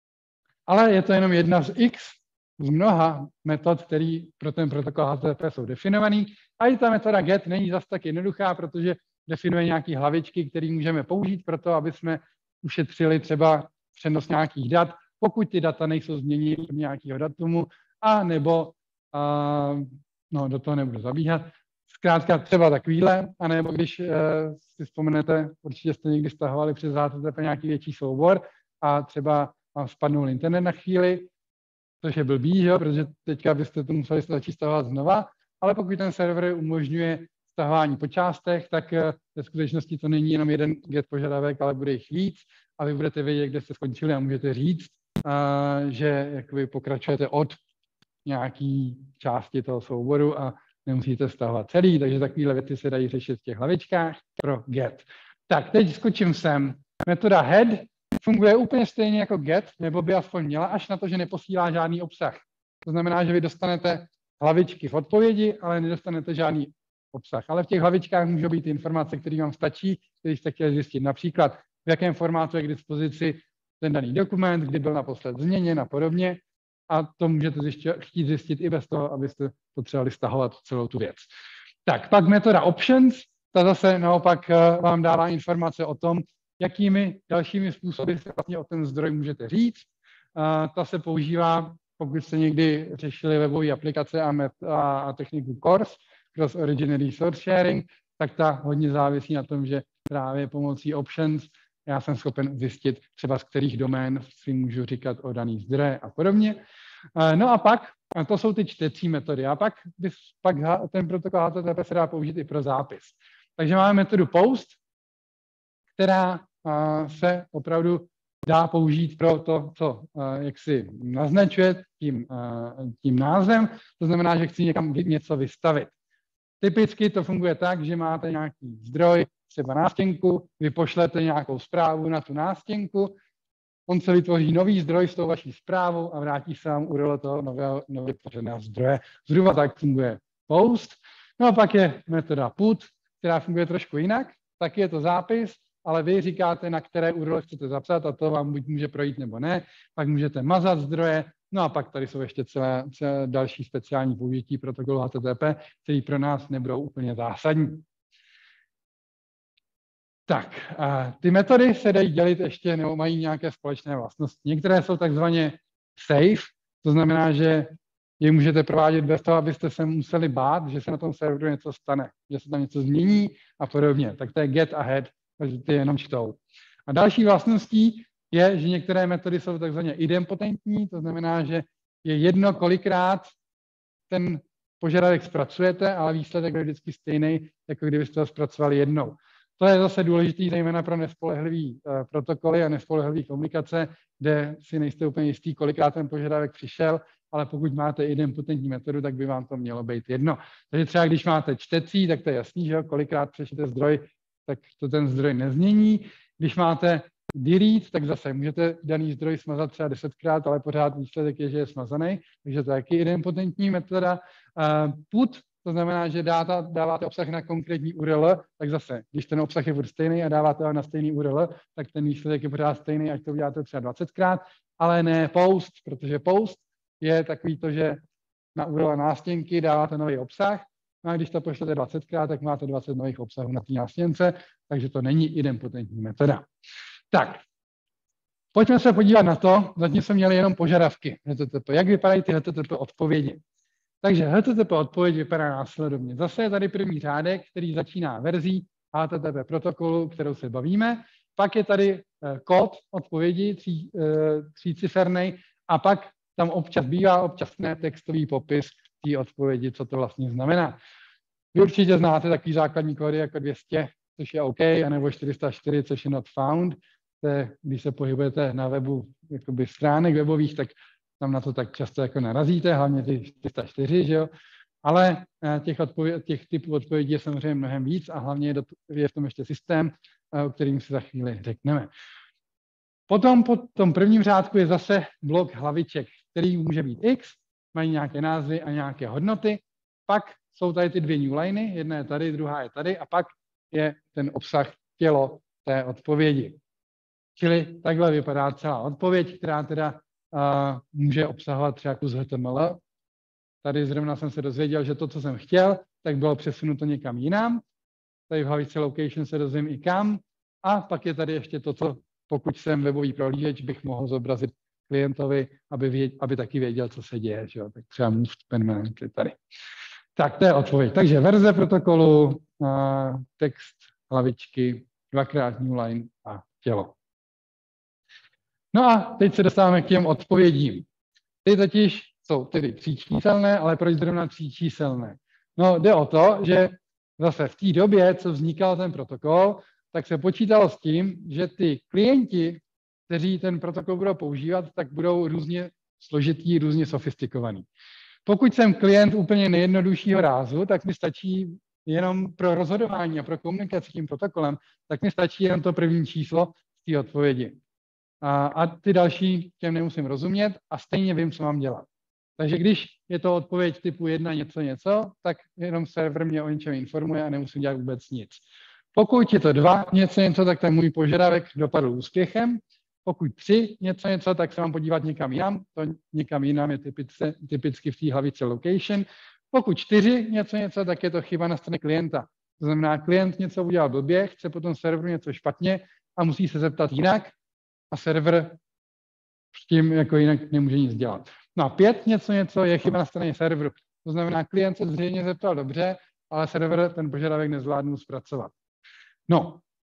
ale je to jenom jedna z x z mnoha metod, které pro ten protokol H T T P jsou definovaný. A i ta metoda get není zas tak jednoduchá, protože definuje nějaké hlavičky, které můžeme použít pro to, aby jsme ušetřili třeba přenos nějakých dat, pokud ty data nejsou změněny od nějakého datumu, a nebo, uh, no do toho nebudu zabíhat, zkrátka třeba takovýhle, anebo když uh, si vzpomenete, určitě jste někdy stahovali přes H T T P nějaký větší soubor a třeba vám spadnul internet na chvíli, což je blbý, že? Protože teďka byste to museli začít stahovat znova, ale pokud ten server umožňuje stahování po částech, tak ve skutečnosti to není jenom jeden get požadavek, ale bude jich víc a vy budete vědět, kde jste skončili a můžete říct, uh, že jakoby pokračujete od nějaký části toho souboru a nemusíte stahovat celý, takže takovéhle věci se dají řešit v těch hlavičkách pro get. Tak, teď skočím sem. Metoda head funguje úplně stejně jako get, nebo by aspoň měla, až na to, že neposílá žádný obsah. To znamená, že vy dostanete hlavičky v odpovědi, ale nedostanete žádný obsah. Ale v těch hlavičkách můžou být informace, které vám stačí, které jste chtěli zjistit. Například, v jakém formátu je k dispozici ten daný dokument, kdy byl naposled změněn a podobně. A to můžete zjišťo, chtít zjistit i bez toho, abyste potřebovali stahovat celou tu věc. Tak, pak metoda options, ta zase naopak vám dává informace o tom, jakými dalšími způsoby se vlastně o ten zdroj můžete říct. Ta se používá, pokud jste někdy řešili webové aplikace a, met, a techniku Course, Cross Origin Resource Sharing, tak ta hodně závisí na tom, že právě pomocí options já jsem schopen zjistit třeba z kterých domén si můžu říkat o daný zdroje a podobně. No a pak, a to jsou ty čtecí metody, a pak, pak ten protokol H T T P se dá použít i pro zápis. Takže máme metodu post, která se opravdu dá použít pro to, co jak si naznačuje tím, tím názvem, to znamená, že chci někam něco vystavit. Typicky to funguje tak, že máte nějaký zdroj, třeba nástěnku, vy pošlete nějakou zprávu na tu nástěnku, on se vytvoří nový zdroj s tou vaší zprávou a vrátí se vám U R L toho nového, nového vytvořeného zdroje. Zhruba tak funguje post. No a pak je metoda put, která funguje trošku jinak, tak je to zápis, ale vy říkáte, na které U R L chcete zapsat a to vám buď může projít nebo ne, pak můžete mazat zdroje, no a pak tady jsou ještě celé, celé další speciální použití protokolu H T T P, které pro nás nebudou úplně zásadní. Tak, a ty metody se dají dělit ještě, nebo mají nějaké společné vlastnosti. Některé jsou takzvaně safe, to znamená, že je můžete provádět bez toho, abyste se museli bát, že se na tom serveru něco stane, že se tam něco změní a podobně. Tak to je get ahead, takže ty jenom čtou. A další vlastností je, že některé metody jsou takzvaně idempotentní, to znamená, že je jedno, kolikrát ten požadavek zpracujete, ale výsledek je vždycky stejný, jako kdybyste ho zpracovali jednou. To je zase důležité zejména pro nespolehlivý uh, protokoly a nespolehlivý komunikace, kde si nejste úplně jistý, kolikrát ten požadavek přišel, ale pokud máte idempotentní metodu, tak by vám to mělo být jedno. Takže třeba když máte čtecí, tak to je jasný, že jo, kolikrát přečtete zdroj, tak to ten zdroj nezmění. Když máte delete, tak zase můžete daný zdroj smazat třeba desetkrát, ale pořád výsledek je, že je smazaný, takže to je taky idempotentní metoda. Uh, put, to znamená, že dáta, dáváte obsah na konkrétní U R L, tak zase, když ten obsah je furt stejný a dáváte ho na stejný U R L, tak ten výsledek je pořád stejný, ať to uděláte třeba dvacetkrát, ale ne post, protože post je takový to, že na U R L nástěnky dáváte nový obsah, no a když to pošlete dvacetkrát, tak máte dvacet nových obsahů na té nástěnce, takže to není idempotentní metoda. Tak, pojďme se podívat na to, zatím jsme měli jenom požadavky H T T P. Jak vypadají ty H T T P odpovědi? Takže H T T P odpověď vypadá následovně. Zase je tady první řádek, který začíná verzí H T T P protokolu, kterou se bavíme. Pak je tady kód odpovědi tří, tříciferný a pak tam občas bývá, občas ne, textový popis té odpovědi, co to vlastně znamená. Vy určitě znáte takový základní kódy jako dvě stě, což je OK, anebo čtyři sta čtyři, což je not found. To je, když se pohybujete na webu jakoby stránek webových, tak tam na to tak často jako narazíte, hlavně ty čtyři sta čtyři, že jo? Ale těch, odpověd, těch typů odpovědí je samozřejmě mnohem víc a hlavně je v tom ještě systém, o kterým si za chvíli řekneme. Potom po tom prvním řádku je zase blok hlaviček, který může být X, mají nějaké názvy a nějaké hodnoty. Pak jsou tady ty dvě newliny, jedna je tady, druhá je tady a pak je ten obsah tělo té odpovědi. Čili takhle vypadá celá odpověď, která teda uh, může obsahovat třeba kus H T M L. Tady zrovna jsem se dozvěděl, že to, co jsem chtěl, tak bylo přesunuto někam jinam. Tady v hlavičce location se dozvím i kam. A pak je tady ještě to, co pokud jsem webový prohlížeč, bych mohl zobrazit klientovi, aby, věděl, aby taky věděl, co se děje. Že jo? Tak třeba move permanently tady. Tak to je odpověď. Takže verze protokolu, uh, text, hlavičky, dvakrát newline a tělo. No a teď se dostáváme k těm odpovědím. Ty totiž jsou tedy tříčíselné, ale proč zrovna tříčíselné? No jde o to, že zase v té době, co vznikal ten protokol, tak se počítalo s tím, že ty klienti, kteří ten protokol budou používat, tak budou různě složitý, různě sofistikovaný. Pokud jsem klient úplně nejjednoduššího rázu, tak mi stačí jenom pro rozhodování a pro komunikaci s tím protokolem, tak mi stačí jenom to první číslo z té odpovědi. A, a ty další těm nemusím rozumět a stejně vím, co mám dělat. Takže když je to odpověď typu jedna něco něco, tak jenom server mě o něčem informuje a nemusím dělat vůbec nic. Pokud je to dva něco něco, tak ten můj požadavek dopadl úspěchem. Pokud tři něco něco, tak se mám podívat někam jinam. To někam jinam je typicky, typicky v té hlavici location. Pokud čtyři něco něco, tak je to chyba na straně klienta. To znamená, klient něco udělal blbě, chce potom serveru něco špatně a musí se zeptat jinak a server s tím jako jinak nemůže nic dělat. No a pět něco něco je chyba na straně serveru. To znamená, klient se zřejmě zeptal dobře, ale server ten požadavek nezvládnul zpracovat. No,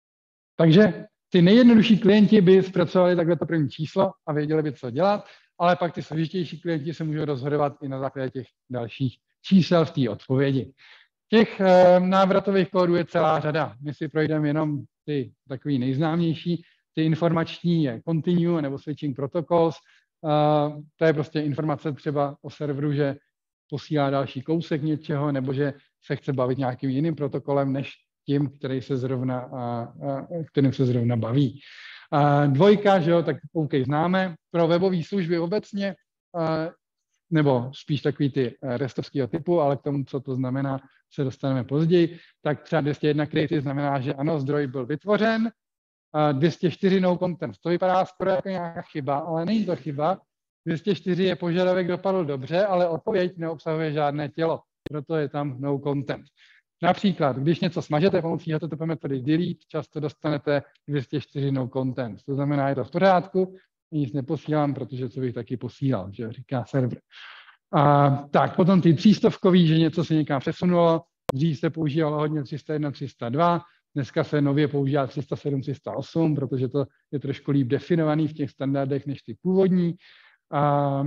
takže ty nejjednodušší klienti by zpracovali takhle to první číslo a věděli by, co dělat, ale pak ty složitější klienti se můžou rozhodovat i na základě těch dalších čísel v té odpovědi. Těch e, návratových kódů je celá řada. My si projdeme jenom ty takový nejznámější. Ty informační je continue nebo switching protocols. Uh, to je prostě informace třeba o serveru, že posílá další kousek něčeho, nebo že se chce bavit nějakým jiným protokolem, než tím, který se zrovna, uh, uh, kterým se zrovna baví. Uh, dvojka, že jo, tak OK, známe. Pro webové služby obecně, uh, nebo spíš takový ty restovského typu, ale k tomu, co to znamená, se dostaneme později. Tak třeba dvě stě jedna creative znamená, že ano, zdroj byl vytvořen, dvě stě čtyři no content. To vypadá skoro jako nějaká chyba, ale není to chyba. dvě stě čtyři je požadavek dopadl dobře, ale odpověď neobsahuje žádné tělo. Proto je tam no content. Například, když něco smažete pomocí H T T P metody delete, často dostanete dvě stě čtyři no content. To znamená, je to v pořádku, nic neposílám, protože co bych taky posílal, že říká server. A, tak, potom ty třístovkový, že něco se někam přesunulo, dřív se používalo hodně tři sta jedna, tři sta dva, dneska se nově používá tři sta sedm, tři sta osm, protože to je trošku líp definovaný v těch standardech než ty původní. A,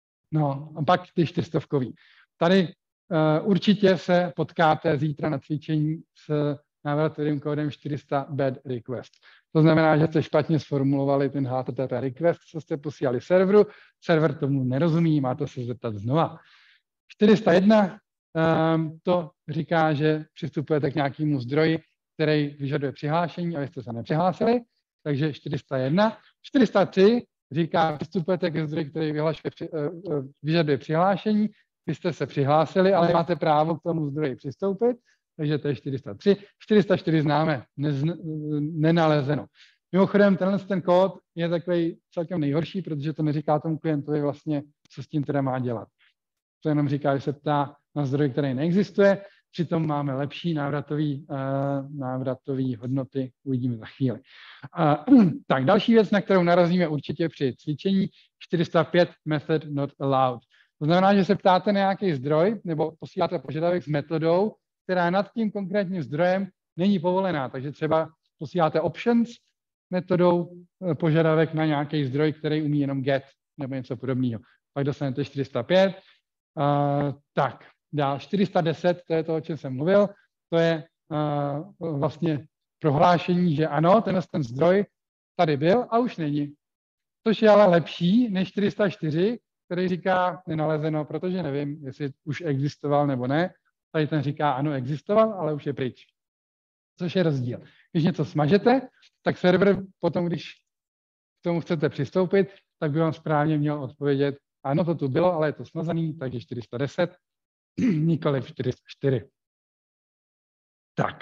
no, a pak ty čtyřstovkový. Tady uh, určitě se potkáte zítra na cvičení s návratovým kódem čtyři sta bad request. To znamená, že jste špatně sformulovali ten H T T P request, co jste posílali serveru, server tomu nerozumí, máte se zeptat znova. čtyři sta jedna um, to říká, že přistupujete k nějakému zdroji, který vyžaduje přihlášení, a vy jste se nepřihlásili, takže čtyři sta jedna. čtyři sta tři říká, přistupujete k zdroji, který vyhlašuje, uh, vyžaduje přihlášení, vy jste se přihlásili, ale máte právo k tomu zdroji přistoupit, takže to je čtyři sta tři. čtyři sta čtyři známe, nez, nenalezeno. Mimochodem, tenhle ten kód je takový celkem nejhorší, protože to neříká tomu klientovi vlastně, co s tím teda má dělat. To jenom říká, že se ptá na zdroj, který neexistuje, přitom máme lepší návratový, uh, návratový hodnoty, uvidíme za chvíli. Uh, tak, další věc, na kterou narazíme určitě při cvičení, čtyři sta pět method not allowed. To znamená, že se ptáte na nějaký zdroj, nebo posíláte požadavek s metodou, která nad tím konkrétním zdrojem není povolená. Takže třeba posíláte options metodou požadavek na nějaký zdroj, který umí jenom get nebo něco podobného. Pak dostanete čtyři sta pět. Uh, tak, dál čtyři sta deset, to je to, o čem jsem mluvil, to je uh, vlastně prohlášení, že ano, tenhle ten zdroj tady byl a už není. Což je ale lepší než čtyři sta čtyři, který říká nenalezeno, protože nevím, jestli už existoval nebo ne. Tady ten říká, ano, existoval, ale už je pryč. Což je rozdíl. Když něco smažete, tak server potom, když k tomu chcete přistoupit, tak by vám správně měl odpovědět, ano, to tu bylo, ale je to smazaný, takže čtyři sta deset, nikoliv čtyři sta čtyři. Tak.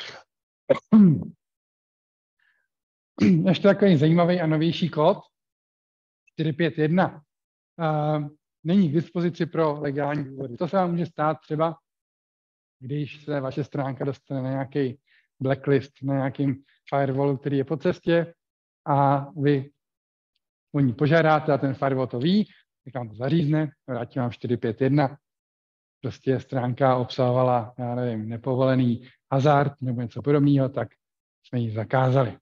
Ještě takový zajímavý a novější kód, čtyři pět jedna. Uh, není k dispozici pro legální důvody. To se vám může stát třeba, když se vaše stránka dostane na nějaký blacklist, na nějakým firewallu, který je po cestě a vy o ní požádáte a ten firewall to ví, tak vám to zařízne, vrátí vám čtyři pět jedna. Prostě stránka obsahovala, já nevím, nepovolený hazard nebo něco podobného, tak jsme ji zakázali.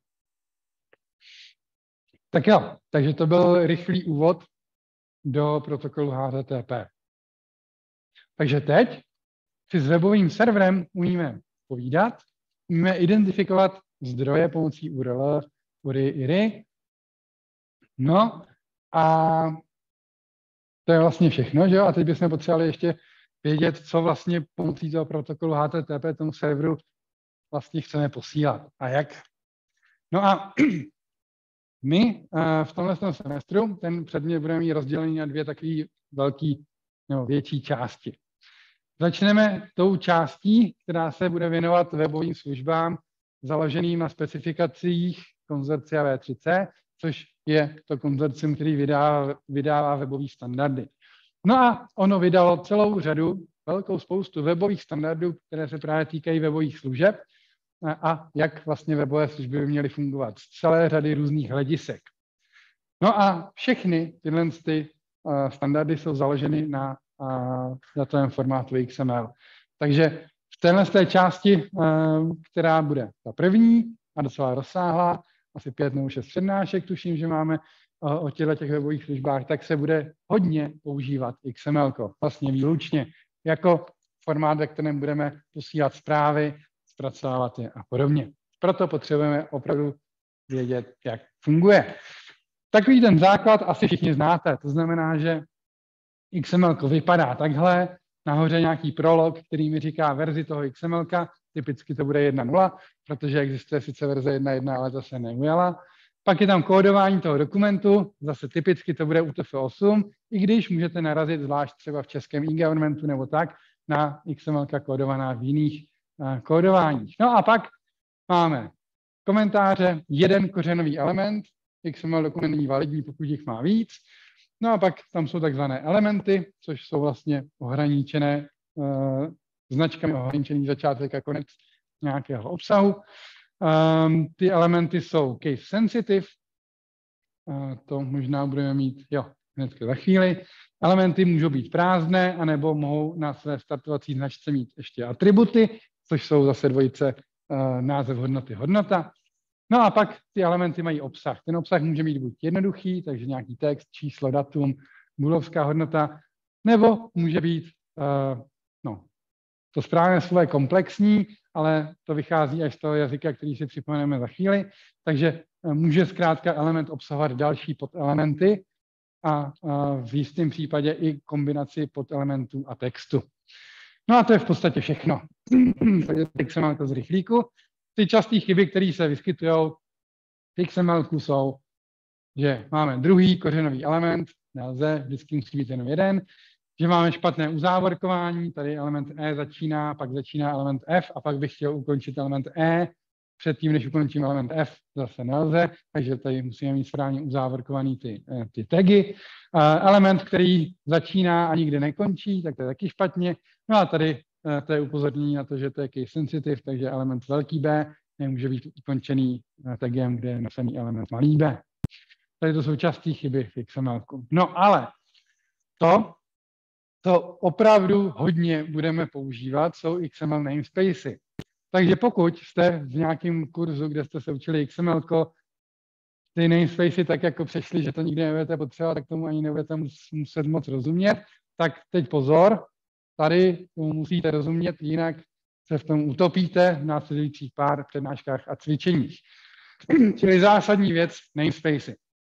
Tak jo, takže to byl rychlý úvod do protokolu H T T P. Takže teď si s webovým serverem umíme povídat, umíme identifikovat zdroje pomocí U R L, U R I, I R I. No a to je vlastně všechno, že jo? A teď bychom potřebovali ještě vědět, co vlastně pomocí toho protokolu H T T P tomu serveru vlastně chceme posílat a jak. No a My v tomhle semestru ten předmět budeme mít rozdělený na dvě takové velký nebo větší části. Začneme tou částí, která se bude věnovat webovým službám založeným na specifikacích konzorcia V tři C, což je to konzorcium, který vydává, vydává webové standardy. No a ono vydalo celou řadu, velkou spoustu webových standardů, které se právě týkají webových služeb a jak vlastně webové služby by měly fungovat z celé řady různých hledisek. No a všechny tyhle ty standardy jsou založeny na datovém formátu X M L. Takže v téhle té části, která bude ta první a docela rozsáhlá, asi pět nebo šest přednášek, tuším, že máme o těchto těch webových službách, tak se bude hodně používat X M L, vlastně výlučně jako formát, ve kterém budeme posílat zprávy, zpracovávat je a podobně. Proto potřebujeme opravdu vědět, jak funguje. Takový ten základ asi všichni znáte, to znamená, že X M L vypadá takhle, nahoře nějaký prolog, který mi říká verzi toho X M L, typicky to bude jedna nula, protože existuje sice verze jedna jedna, ale to se neujala. Pak je tam kódování toho dokumentu, zase typicky to bude U T F osm, i když můžete narazit zvlášť třeba v českém e-governmentu nebo tak, na X M L kódovaná v jiných uh, kódováních. No a pak máme komentáře, jeden kořenový element, X M L dokument není validní, pokud jich má víc. No a pak tam jsou takzvané elementy, což jsou vlastně ohraničené uh, značkami, ohraničený začátek a konec nějakého obsahu. Um, ty elementy jsou case sensitive, uh, to možná budeme mít, jo, hned za chvíli. Elementy můžou být prázdné, anebo mohou na své startovací značce mít ještě atributy, což jsou zase dvojice uh, název, hodnoty, hodnota. No a pak ty elementy mají obsah. Ten obsah může být buď jednoduchý, takže nějaký text, číslo, datum, booleovská hodnota, nebo může být, uh, no, to správné slovo je komplexní, ale to vychází až z toho jazyka, který si připomeneme za chvíli. Takže uh, může zkrátka element obsahovat další podelementy a uh, v jistém případě i kombinaci podelementů a textu. No a to je v podstatě všechno. Takže X M L to z rychlíku. Ty časté chyby, které se vyskytují v X M L ku, jsou, že máme druhý kořenový element, nelze, vždycky musí být jenom jeden, že máme špatné uzávorkování, tady element E začíná, pak začíná element F a pak bych chtěl ukončit element E, předtím, než ukončím element F, zase nelze, takže tady musíme mít správně uzávorkovaný ty, ty tagy. Element, který začíná a nikdy nekončí, tak to je taky špatně. No a tady to je upozornění na to, že to je case sensitive, takže element velký B nemůže být ukončený tagem, kde je napsaný element malý b. Tady to jsou časté chyby v X M L. No ale to, to opravdu hodně budeme používat, jsou X M L namespacey. Takže pokud jste v nějakém kurzu, kde jste se učili X M L, ty namespacey tak jako přešli, že to nikdy nebudete potřebovat, tak tomu ani nebudete muset moc rozumět, tak teď pozor, tady tomu musíte rozumět, jinak se v tom utopíte v následujících pár přednáškách a cvičeních. Čili zásadní věc, namespacey.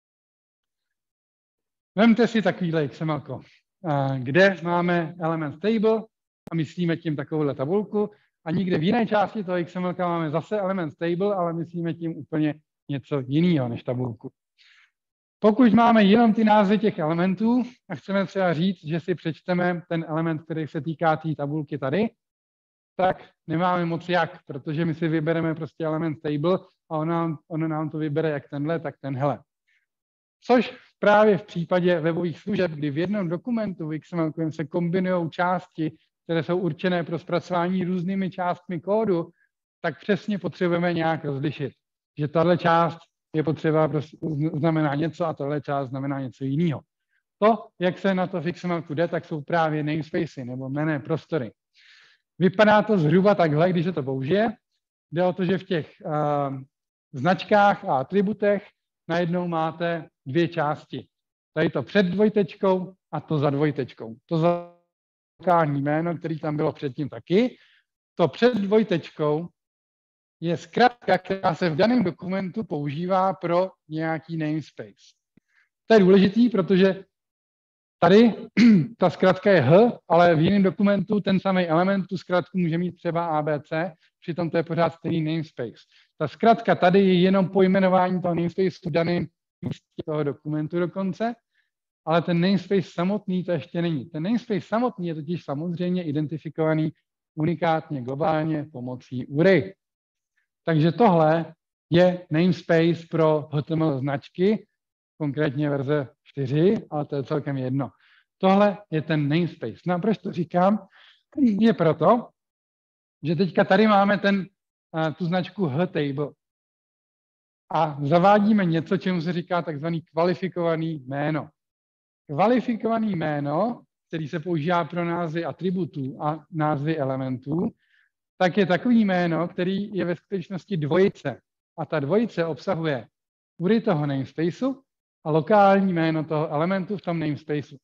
Vemte si takovýhle X M L, kde máme element table a myslíme tím takovouhle tabulku a nikde v jiné části toho X M L máme zase element table, ale myslíme tím úplně něco jiného než tabulku. Pokud máme jenom ty názvy těch elementů a chceme třeba říct, že si přečteme ten element, který se týká té tabulky tady, tak nemáme moc jak, protože my si vybereme prostě element table a ono nám, ono nám to vybere jak tenhle, tak tenhle. Což právě v případě webových služeb, kdy v jednom dokumentu v X M L se kombinují části, které jsou určené pro zpracování různými částmi kódu, tak přesně potřebujeme nějak rozlišit, že tahle část je potřeba, znamená něco a tahle část znamená něco jiného. To, jak se na to v X M L jde, tak jsou právě namespacey nebo jmenné prostory. Vypadá to zhruba takhle, když se to použije. Jde o to, že v těch uh, značkách a atributech najednou máte dvě části. Tady to před dvojtečkou a to za dvojtečkou. To za lokální jméno, který tam bylo předtím taky. To před dvojtečkou je zkratka, která se v daném dokumentu používá pro nějaký namespace. To je důležitý, protože tady ta zkratka je H, ale v jiném dokumentu ten samý element, tu zkratku může mít třeba A B C, přitom to je pořád stejný namespace. Ta zkratka tady je jenom pojmenování toho namespace v daném místě toho dokumentu dokonce, ale ten namespace samotný to ještě není. Ten namespace samotný je totiž samozřejmě identifikovaný unikátně globálně pomocí ury. Takže tohle je namespace pro H T M L značky, konkrétně verze čtyři, ale to je celkem jedno. Tohle je ten namespace. No a proč to říkám? Je proto, že teďka tady máme ten, tu značku htable a zavádíme něco, čemu se říká takzvaný kvalifikovaný jméno. Kvalifikovaný jméno, který se používá pro názvy atributů a názvy elementů, tak je takový jméno, který je ve skutečnosti dvojice. A ta dvojice obsahuje ury toho namespaceu a lokální jméno toho elementu v tom namespaceu.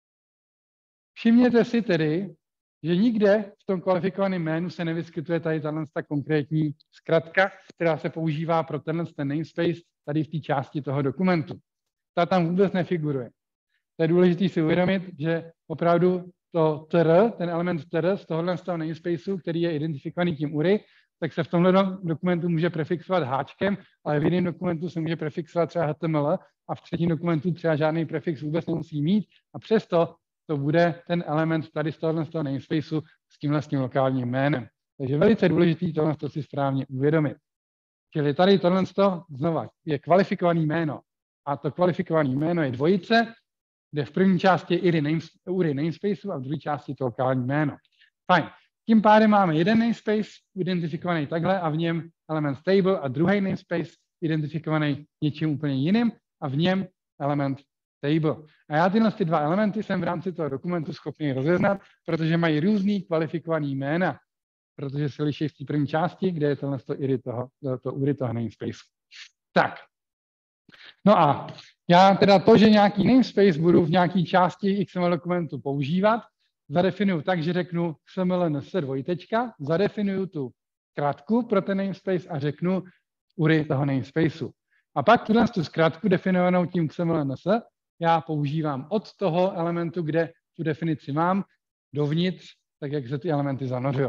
Všimněte si tedy, že nikde v tom kvalifikovaném jménu se nevyskytuje tady ta konkrétní zkratka, která se používá pro tenhle ten namespace tady v té části toho dokumentu. Ta tam vůbec nefiguruje. To je důležité si uvědomit, že opravdu to tr, ten element tr z tohohle z toho namespaceu, který je identifikovaný tím ury, tak se v tomhle dokumentu může prefixovat háčkem, ale v jiném dokumentu se může prefixovat třeba H T M L a v třetím dokumentu třeba žádný prefix vůbec nemusí mít a přesto to bude ten element tady z tohohle z toho namespaceu s tímhle s tím lokálním jménem. Takže velice důležité tohle si správně uvědomit. Čili tady tohle znova je kvalifikovaný jméno a to kvalifikované jméno je dvojice, kde v první části je ury namespaceu a v druhé části to lokální jméno. Fajn. Tím pádem máme jeden namespace identifikovaný takhle a v něm element table a druhý namespace identifikovaný něčím úplně jiným a v něm element table. A já tyhle ty dva elementy jsem v rámci toho dokumentu schopný rozeznat, protože mají různý kvalifikovaný jména, protože se liší v té první části, kde je tohle to ury toho, to ury toho namespace. Tak. No a já teda to, že nějaký namespace budu v nějaké části X M L dokumentu používat, zadefinuju tak, že řeknu X M L N S dvojtečka, zadefinuju tu zkratku pro ten namespace a řeknu ury toho namespaceu. A pak tuhle tu zkratku definovanou tím X M L N S já používám od toho elementu, kde tu definici mám, dovnitř, tak jak se ty elementy zanořují.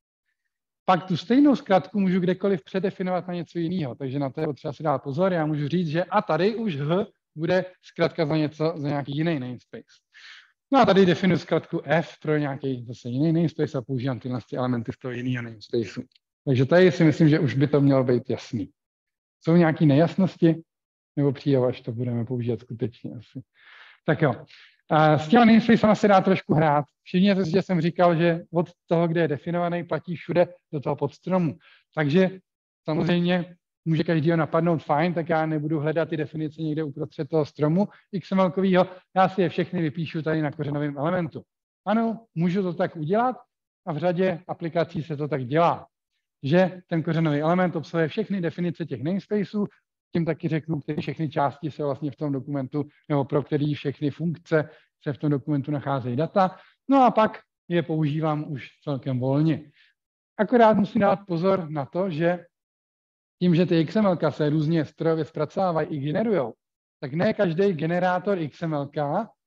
Pak tu stejnou zkratku můžu kdekoliv předefinovat na něco jiného, takže na to je potřeba si dát pozor. Já můžu říct, že a tady už H bude zkratka za něco, za nějaký jiný namespace. No a tady definuji zkratku F pro nějaký zase jiný namespace a používám tyhle elementy z toho jiného namespaceu. Takže tady si myslím, že už by to mělo být jasný. Jsou nějaké nejasnosti? Nebo přijde, až to budeme používat skutečně asi. Tak jo. A s těma namespacema se dá trošku hrát. Všimněte si, že jsem říkal, že od toho, kde je definovaný, platí všude do toho podstromu. Takže samozřejmě může každýho napadnout fajn, tak já nebudu hledat ty definice někde uprostřed toho stromu X M L-kovýho, já si je všechny vypíšu tady na kořenovém elementu. Ano, můžu to tak udělat a v řadě aplikací se to tak dělá, že ten kořenový element obsahuje všechny definice těch namespaceů, tím taky řeknu, které všechny části se vlastně v tom dokumentu, nebo pro který všechny funkce se v tom dokumentu nacházejí data, no a pak je používám už celkem volně. Akorát musím dát pozor na to, že tím, že ty X M L se různě strojově zpracovávají i generujou, tak ne každý generátor X M L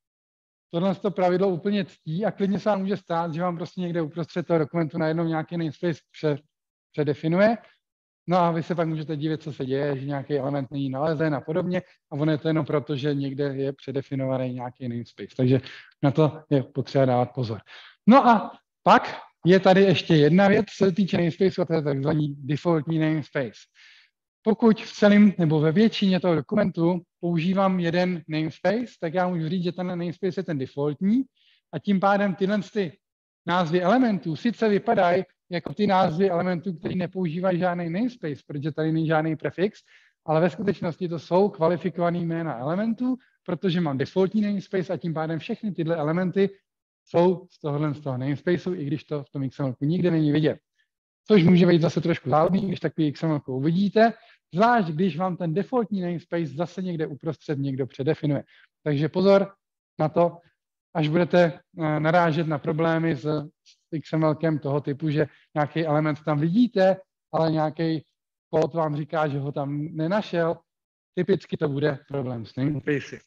tohle to pravidlo úplně ctí a klidně se vám může stát, že vám prostě někde uprostřed toho dokumentu najednou nějaký namespace předefinuje. No a vy se pak můžete divit, co se děje, že nějaký element není nalezen a podobně. A ono je to jenom proto, že někde je předefinovaný nějaký namespace. Takže na to je potřeba dávat pozor. No a pak je tady ještě jedna věc, co se týče namespace, a to je takzvaný defaultní namespace. Pokud v celém nebo ve většině toho dokumentu používám jeden namespace, tak já můžu říct, že ten namespace je ten defaultní a tím pádem tyhle ty názvy elementů sice vypadají jako ty názvy elementů, které nepoužívají žádný namespace, protože tady není žádný prefix, ale ve skutečnosti to jsou kvalifikované jména elementů, protože mám defaultní namespace a tím pádem všechny tyhle elementy jsou z tohohle z toho namespaceu, i když to v tom X M L nikde není vidět. Což může být zase trošku záhodný, když takový X M L uvidíte, zvlášť když vám ten defaultní namespace zase někde uprostřed někdo předefinuje. Takže pozor na to, až budete narážet na problémy s X M L toho typu, že nějaký element tam vidíte, ale nějaký kód vám říká, že ho tam nenašel, typicky to bude problém s namespacey.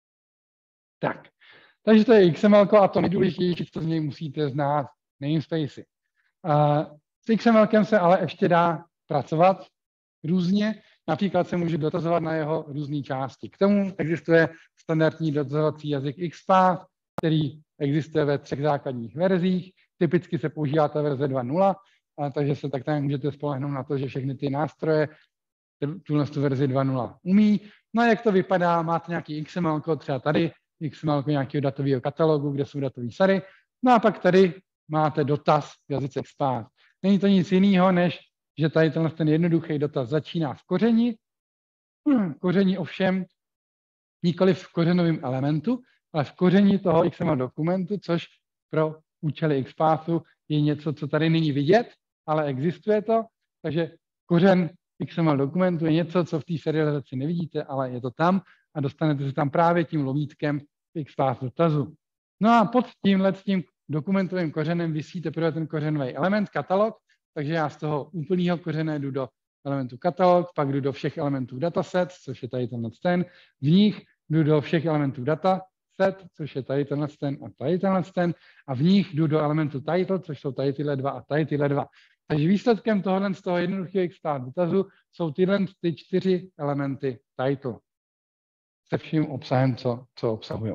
Tak, takže to je X M L a to nejdůležitější, co z něj musíte znát, namespacey. S X M L se ale ještě dá pracovat různě. Například se můžu dotazovat na jeho různé části. K tomu existuje standardní dotazovací jazyk XPath, který existuje ve třech základních verzích. Typicky se používá ta verze dva tečka nula, takže se tak tam můžete spolehnout na to, že všechny ty nástroje tuhle verzi dva tečka nula umí. No a jak to vypadá, máte nějaký X M L kód, třeba tady, X M L nějakého datového katalogu, kde jsou datové sady. No a pak tady máte dotaz v jazyce XPath. Není to nic jiného, než že tady tenhle ten jednoduchý dotaz začíná v kořeni. Hmm, koření ovšem nikoli v kořenovém elementu, ale v koření toho X M L dokumentu, což pro účely XPathu je něco, co tady není vidět, ale existuje to. Takže kořen X M L dokumentu je něco, co v té serializaci nevidíte, ale je to tam a dostanete se tam právě tím lovítkem XPath dotazu. No a pod tímhle tím dokumentovým kořenem visí teprve ten kořenový element, katalog, takže já z toho úplného kořene jdu do elementu katalog, pak jdu do všech elementů dataset, což je tady tenhle ten, v nich jdu do všech elementů dataset, což je tady tenhle ten a tady tenhle ten, a v nich jdu do elementu title, což jsou tady tyhle dva a tady tyhle dva. Takže výsledkem tohohle z toho jednoduchého XPath dotazu jsou tyhle ty čtyři elementy title se vším obsahem, co, co obsahují.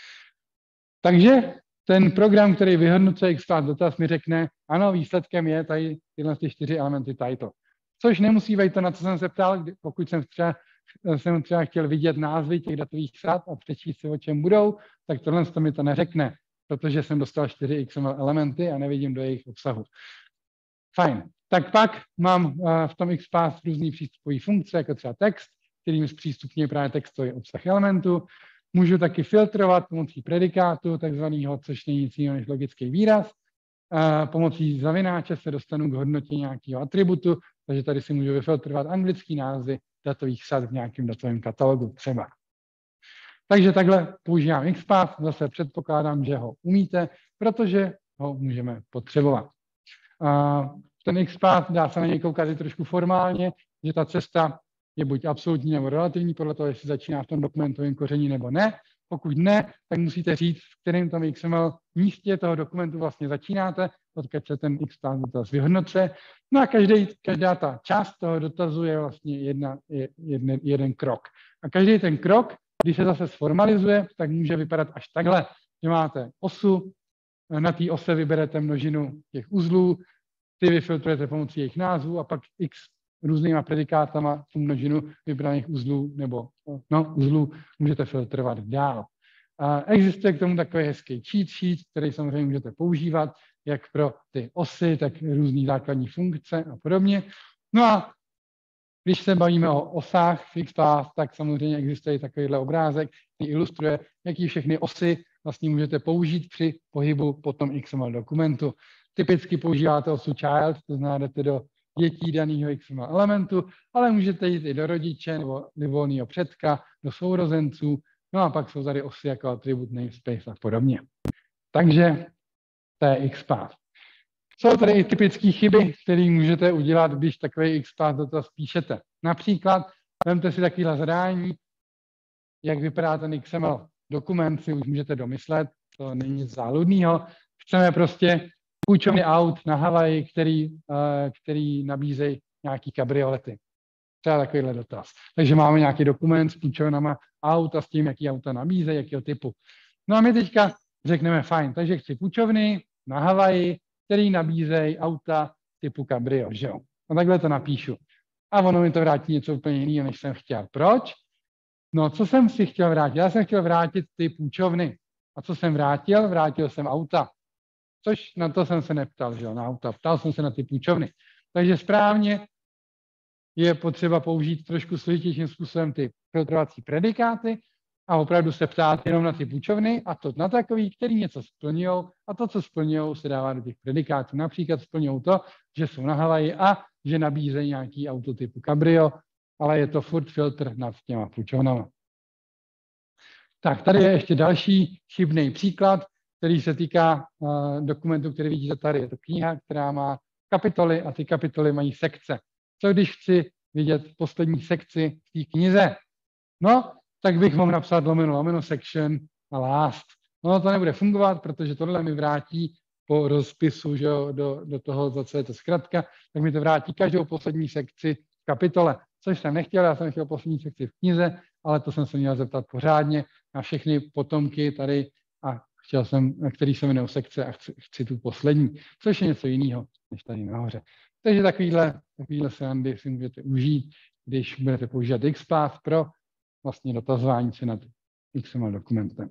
Takže ten program, který vyhodnocuje XPath dotaz, mi řekne, ano, výsledkem je tady tyhle ty čtyři elementy title. Což nemusí být to, na co jsem se ptal, pokud jsem třeba, jsem třeba chtěl vidět názvy těch datových sad a přečíst si, o čem budou, tak tohle mi to neřekne, protože jsem dostal čtyři X M L elementy a nevidím do jejich obsahu. Fajn. Tak pak mám v tom XPath různý přístupové funkce, jako třeba text, kterým zpřístupňuje právě textový obsah elementu. Můžu taky filtrovat pomocí predikátu, takzvaného, což není nic jiného než logický výraz. Pomocí zavináče se dostanu k hodnotě nějakého atributu, takže tady si můžu vyfiltrovat anglický názvy datových sad v nějakém datovém katalogu třeba. Takže takhle používám XPath, zase předpokládám, že ho umíte, protože ho můžeme potřebovat. Ten XPath dá se na něj koukat i trošku formálně, že ta cesta je buď absolutní nebo relativní, podle toho, jestli začíná v tom dokumentovém koření nebo ne. Pokud ne, tak musíte říct, v kterém tom X M L místě toho dokumentu vlastně začínáte, odkud se ten XPath dotaz vyhodnocuje. No a každý, každá ta část toho dotazu je vlastně jedna, jeden, jeden krok. A každý ten krok, když se zase sformalizuje, tak může vypadat až takhle, že máte osu, na té ose vyberete množinu těch uzlů, ty vyfiltrujete pomocí jejich názvů a pak x různýma predikátama tu množinu vybraných uzlů nebo no, uzlů můžete filtrovat dál. A existuje k tomu takový hezký cheat sheet, který samozřejmě můžete používat jak pro ty osy, tak různý základní funkce a podobně. No a když se bavíme o osách v XPath, tak samozřejmě existuje takovýhle obrázek, který ilustruje, jaký všechny osy vlastně můžete použít při pohybu po tom X M L dokumentu. Typicky používáte osu child, to znamená, jdete do dětí daného X M L elementu, ale můžete jít i do rodiče nebo libovolného předka, do sourozenců, no a pak jsou tady osy jako atribut namespace a podobně. Takže to je XPath. Jsou tady i typické chyby, které můžete udělat, když takový XPath dotaz píšete. Například, vemte si takovéhle zadání, jak vypadá ten X M L dokument, si už můžete domyslet, to není nic záludného. Chceme prostě půjčovny aut na Havaji, který, který nabízejí nějaký kabriolety. Třeba takovýhle dotaz. Takže máme nějaký dokument s půjčovnama aut a s tím, jaký auta nabízejí, jakého typu. No a my teďka řekneme fajn, takže chci půjčovny na Havaji, který nabízejí auta typu kabrio, že jo. A takhle to napíšu. A ono mi to vrátí něco úplně jiného, než jsem chtěl. Proč? No, co jsem si chtěl vrátit? Já jsem chtěl vrátit ty půjčovny. A co jsem vrátil? Vrátil jsem auta. Což na to jsem se neptal, že jo, na auta. Ptal jsem se na ty půjčovny. Takže správně je potřeba použít trošku složitějším způsobem ty filtrovací predikáty a opravdu se ptát jenom na ty půjčovny a to na takový, který něco splňují a to, co splňují, se dává do těch predikátů. Například splňují to, že jsou na Havaji a že nabízejí nějaký auto typu cabrio, ale je to furt filtr nad těma půjčovnama. Tak, tady je ještě další chybný příklad, který se týká uh, dokumentu, který vidíte tady. Je to kniha, která má kapitoly a ty kapitoly mají sekce. Co když chci vidět poslední sekci v té knize? No, tak bych mohl napsat lomeno, lomeno section a last. No, to nebude fungovat, protože tohle mi vrátí po rozpisu, že jo, do, do toho, za co je to zkratka, tak mi to vrátí každou poslední sekci v kapitole, což jsem nechtěl, já jsem chtěl poslední sekci v knize, ale to jsem se měl zeptat pořádně na všechny potomky tady a chtěl jsem, který se jmenují sekce a chci, chci tu poslední, což je něco jiného, než tady nahoře. Takže takovýhle, takovýhle srandy si můžete užít, když budete používat XPath pro vlastně dotazování se nad X M L dokumentem.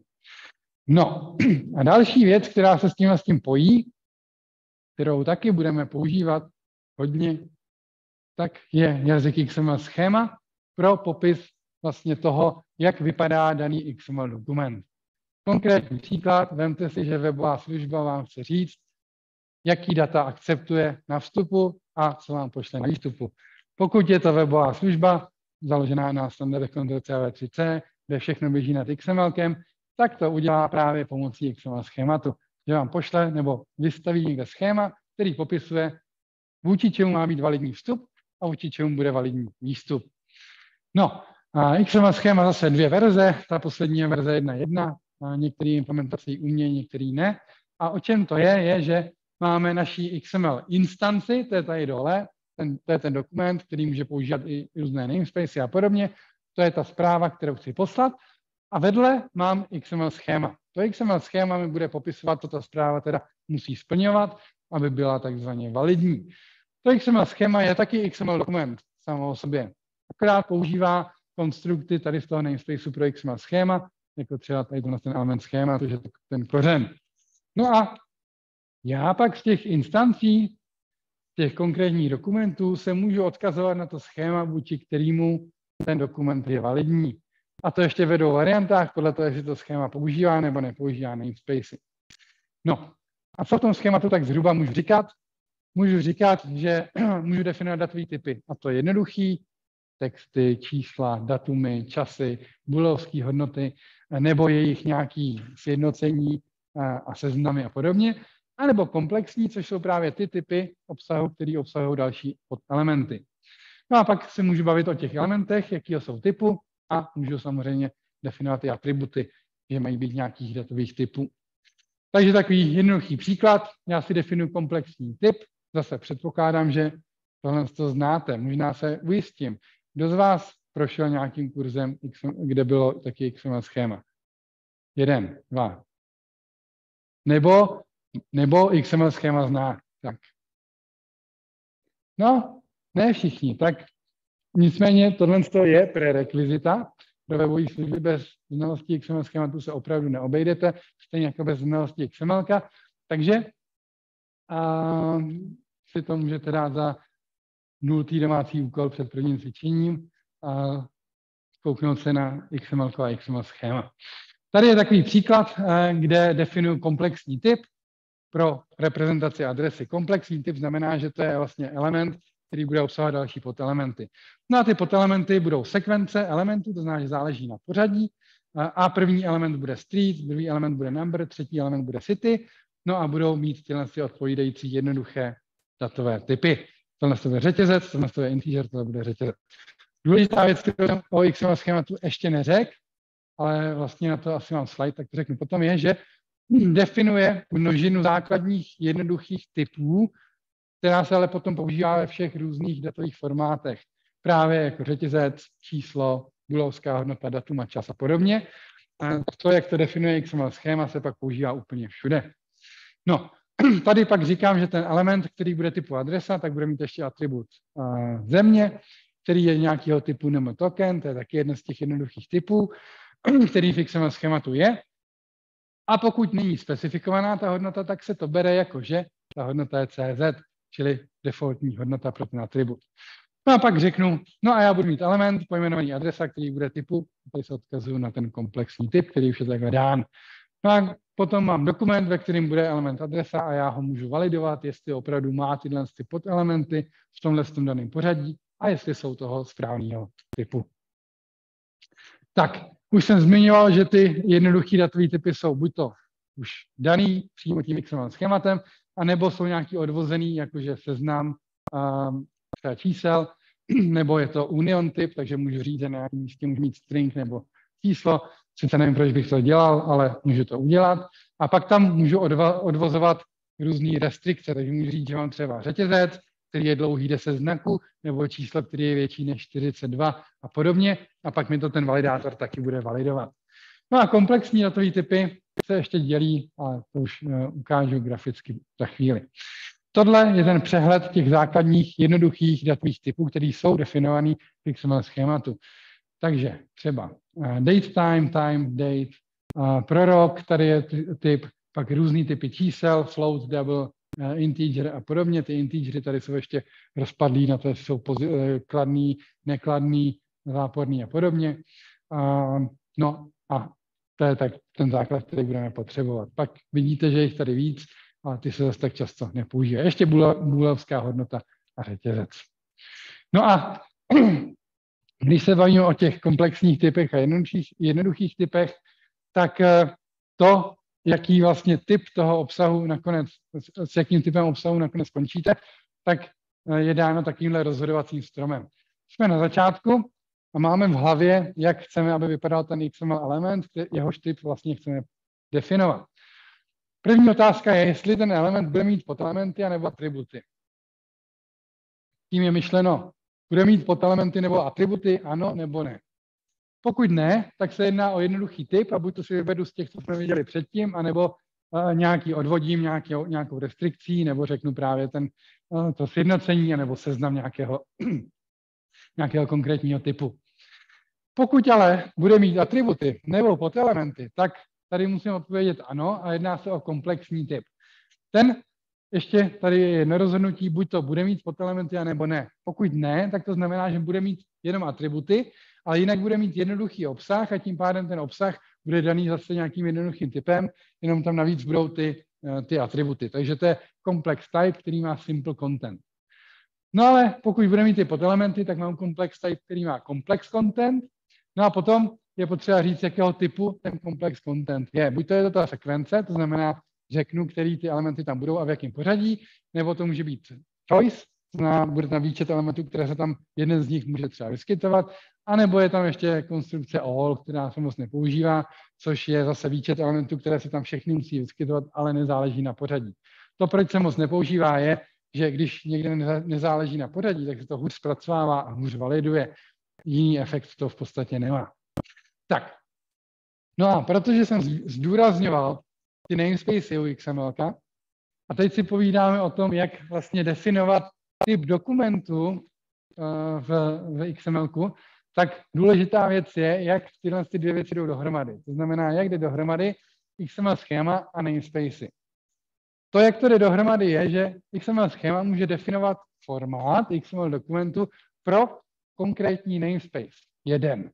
No a další věc, která se s tím s tím pojí, kterou taky budeme používat hodně, tak je jazyk X M L schéma pro popis vlastně toho, jak vypadá daný X M L dokument. Konkrétní příklad, vemte si, že webová služba vám chce říct, jaký data akceptuje na vstupu a co vám pošle na výstupu. Pokud je to webová služba, založená na standardech C V tři C, kde všechno běží nad XMLkem, tak to udělá právě pomocí X M L schématu, že vám pošle nebo vystaví někde schéma, který popisuje, vůči čemu má být validní vstup a vůči čemu bude validní výstup. No, a X M L schéma zase dvě verze, ta poslední je verze jedna tečka jedna, některé implementace ji umějí, některý ne. A o čem to je, je, že máme naší X M L instanci, to je tady dole, ten, to je ten dokument, který může používat i různé namespacey a podobně. To je ta zpráva, kterou chci poslat. A vedle mám X M L schéma. To X M L schéma mi bude popisovat, co ta zpráva teda musí splňovat, aby byla takzvaně validní. To X M L schéma je taky X M L dokument samo o sobě. Akorát používá konstrukty tady z toho namespaceu pro X M L schéma, jako třeba tady ten element schéma, to je ten kořen. No a já pak z těch instancí, z těch konkrétních dokumentů se můžu odkazovat na to schéma, vůči kterému ten dokument je validní. A to ještě ve dvou variantách, podle toho, jestli to schéma používá nebo nepoužívá namespacey. No a co v tom schématu tak zhruba můžu říkat? Můžu říkat, že můžu definovat datové typy. A to je jednoduchý, texty, čísla, datumy, časy, booleovské hodnoty, nebo jejich nějaké sjednocení a seznamy a podobně, anebo komplexní, což jsou právě ty typy obsahu, které obsahují další podelementy. No a pak se můžu bavit o těch elementech, jakého jsou typu, a můžu samozřejmě definovat i atributy, že mají být nějakých datových typů. Takže takový jednoduchý příklad, já si definuji komplexní typ, zase předpokládám, že tohle to znáte, možná se ujistím. Kdo z vás prošel nějakým kurzem, kde bylo taky X M L schéma? Jeden, dva. Nebo, nebo X M L schéma zná. Tak. No, ne všichni. Tak nicméně tohle je prerekvizita. Pro webové služby bez znalosti X M L schématu se opravdu neobejdete, stejně jako bez znalosti X M L ka. Takže a, si to můžete dát za nultý domácí úkol před prvním cvičením a kouknout se na X M L a X M L schéma. Tady je takový příklad, kde definuji komplexní typ pro reprezentaci adresy. Komplexní typ znamená, že to je vlastně element, který bude obsahovat další podelementy. No a ty podelementy budou sekvence elementů, to znamená, že záleží na pořadí. A první element bude street, druhý element bude number, třetí element bude city. No a budou mít tyhle odpovídající jednoduché datové typy. Tohle bude řetězec, tohle bude integer, tohle bude řetězec. Důležitá věc, kterou o X M L schématu ještě neřekl, ale vlastně na to asi mám slide, tak to řeknu potom, je, že definuje množinu základních jednoduchých typů, která se ale potom používá ve všech různých datových formátech. Právě jako řetězec, číslo, booleovská hodnota, datum a čas a podobně. A to, jak to definuje X M L schéma, se pak používá úplně všude. No, tady pak říkám, že ten element, který bude typu adresa, tak bude mít ještě atribut uh, země, který je nějakého typu num token, to je taky jeden z těch jednoduchých typů, který v X M L schématu je. A pokud není specifikovaná ta hodnota, tak se to bere jako, že ta hodnota je C Z, čili defaultní hodnota pro ten atribut. No a pak řeknu, no a já budu mít element pojmenovaný adresa, který bude typu, tady se odkazuju na ten komplexní typ, který už je takhle dán. No a potom mám dokument, ve kterém bude element adresa a já ho můžu validovat, jestli opravdu má tyhle ty podelementy v tomhle tom daném pořadí a jestli jsou toho správného typu. Tak, už jsem zmiňoval, že ty jednoduché datové typy jsou buď to už daný přímo tím X M L schématem, anebo jsou nějaký odvozený, jakože seznam um, třeba čísel, nebo je to union typ, takže můžu říct, že na nějakém místě můžu mít string nebo číslo. Sice nevím, proč bych to dělal, ale můžu to udělat. A pak tam můžu odva- odvozovat různé restrikce, takže můžu říct, že mám třeba řetězec, který je dlouhý deset znaků, nebo číslo, který je větší než čtyřicet dva a podobně. A pak mi to ten validátor taky bude validovat. No a komplexní datové typy se ještě dělí, ale to už uh, ukážu graficky za chvíli. Tohle je ten přehled těch základních jednoduchých datových typů, které jsou definované v X M L schématu. Takže třeba uh, date time, time, date, uh, prorok, tady je typ, pak různý typy čísel, float, double, uh, integer a podobně. Ty integery tady jsou ještě rozpadlý na to, jestli jsou uh, kladný, nekladný, záporný a podobně. Uh, no a to je tak ten základ, který budeme potřebovat. Pak vidíte, že jich tady víc, ale ty se zase tak často nepoužívají. Ještě booleovská hodnota a řetězec. No a když se bavíme o těch komplexních typech a jednoduchých, jednoduchých typech, tak to, jaký vlastně typ toho obsahu nakonec, s jakým typem obsahu nakonec skončíte, tak je dáno takovýmhle rozhodovacím stromem. Jsme na začátku a máme v hlavě, jak chceme, aby vypadal ten X M L element, jehož typ vlastně chceme definovat. První otázka je, jestli ten element bude mít podelementy nebo atributy. Tím je myšleno, bude mít podelementy nebo atributy, ano nebo ne. Pokud ne, tak se jedná o jednoduchý typ a buď to si vyvedu z těch, co jsme viděli předtím, anebo uh, nějaký odvodím nějaký, nějakou restrikcí, nebo řeknu právě ten, uh, to sjednocení, nebo seznam nějakého, nějakého konkrétního typu. Pokud ale bude mít atributy nebo podelementy, tak tady musím odpovědět ano a jedná se o komplexní typ. Ten ještě tady je jedno rozhodnutí, buď to bude mít podelementy, anebo ne. Pokud ne, tak to znamená, že bude mít jenom atributy, ale jinak bude mít jednoduchý obsah a tím pádem ten obsah bude daný zase nějakým jednoduchým typem, jenom tam navíc budou ty, ty atributy. Takže to je complex type, který má simple content. No ale pokud bude mít ty podelementy, tak mám complex type, který má complex content. No a potom je potřeba říct, jakého typu ten complex content je. Buď to je to ta sekvence, to znamená, řeknu, který ty elementy tam budou a v jakém pořadí, nebo to může být choice, to znamená, bude tam výčet elementů, které se tam, jeden z nich může třeba vyskytovat, anebo je tam ještě konstrukce all, která se moc nepoužívá, což je zase výčet elementů, které se tam všechny musí vyskytovat, ale nezáleží na pořadí. To, proč se moc nepoužívá, je, že když někde nezáleží na pořadí, tak se to hůř zpracovává a hůř validuje. Jiný efekt to v podstatě nemá. Tak, no a protože jsem zdůrazňoval ty namespacey u X M L ka, a teď si povídáme o tom, jak vlastně definovat typ dokumentu uh, v, v X M L ku, tak důležitá věc je, jak tyhle ty dvě věci jdou dohromady. To znamená, jak jde dohromady X M L schéma a namespacey. To, jak to jde dohromady, je, že X M L schéma může definovat formát X M L dokumentu pro konkrétní namespace. Jeden.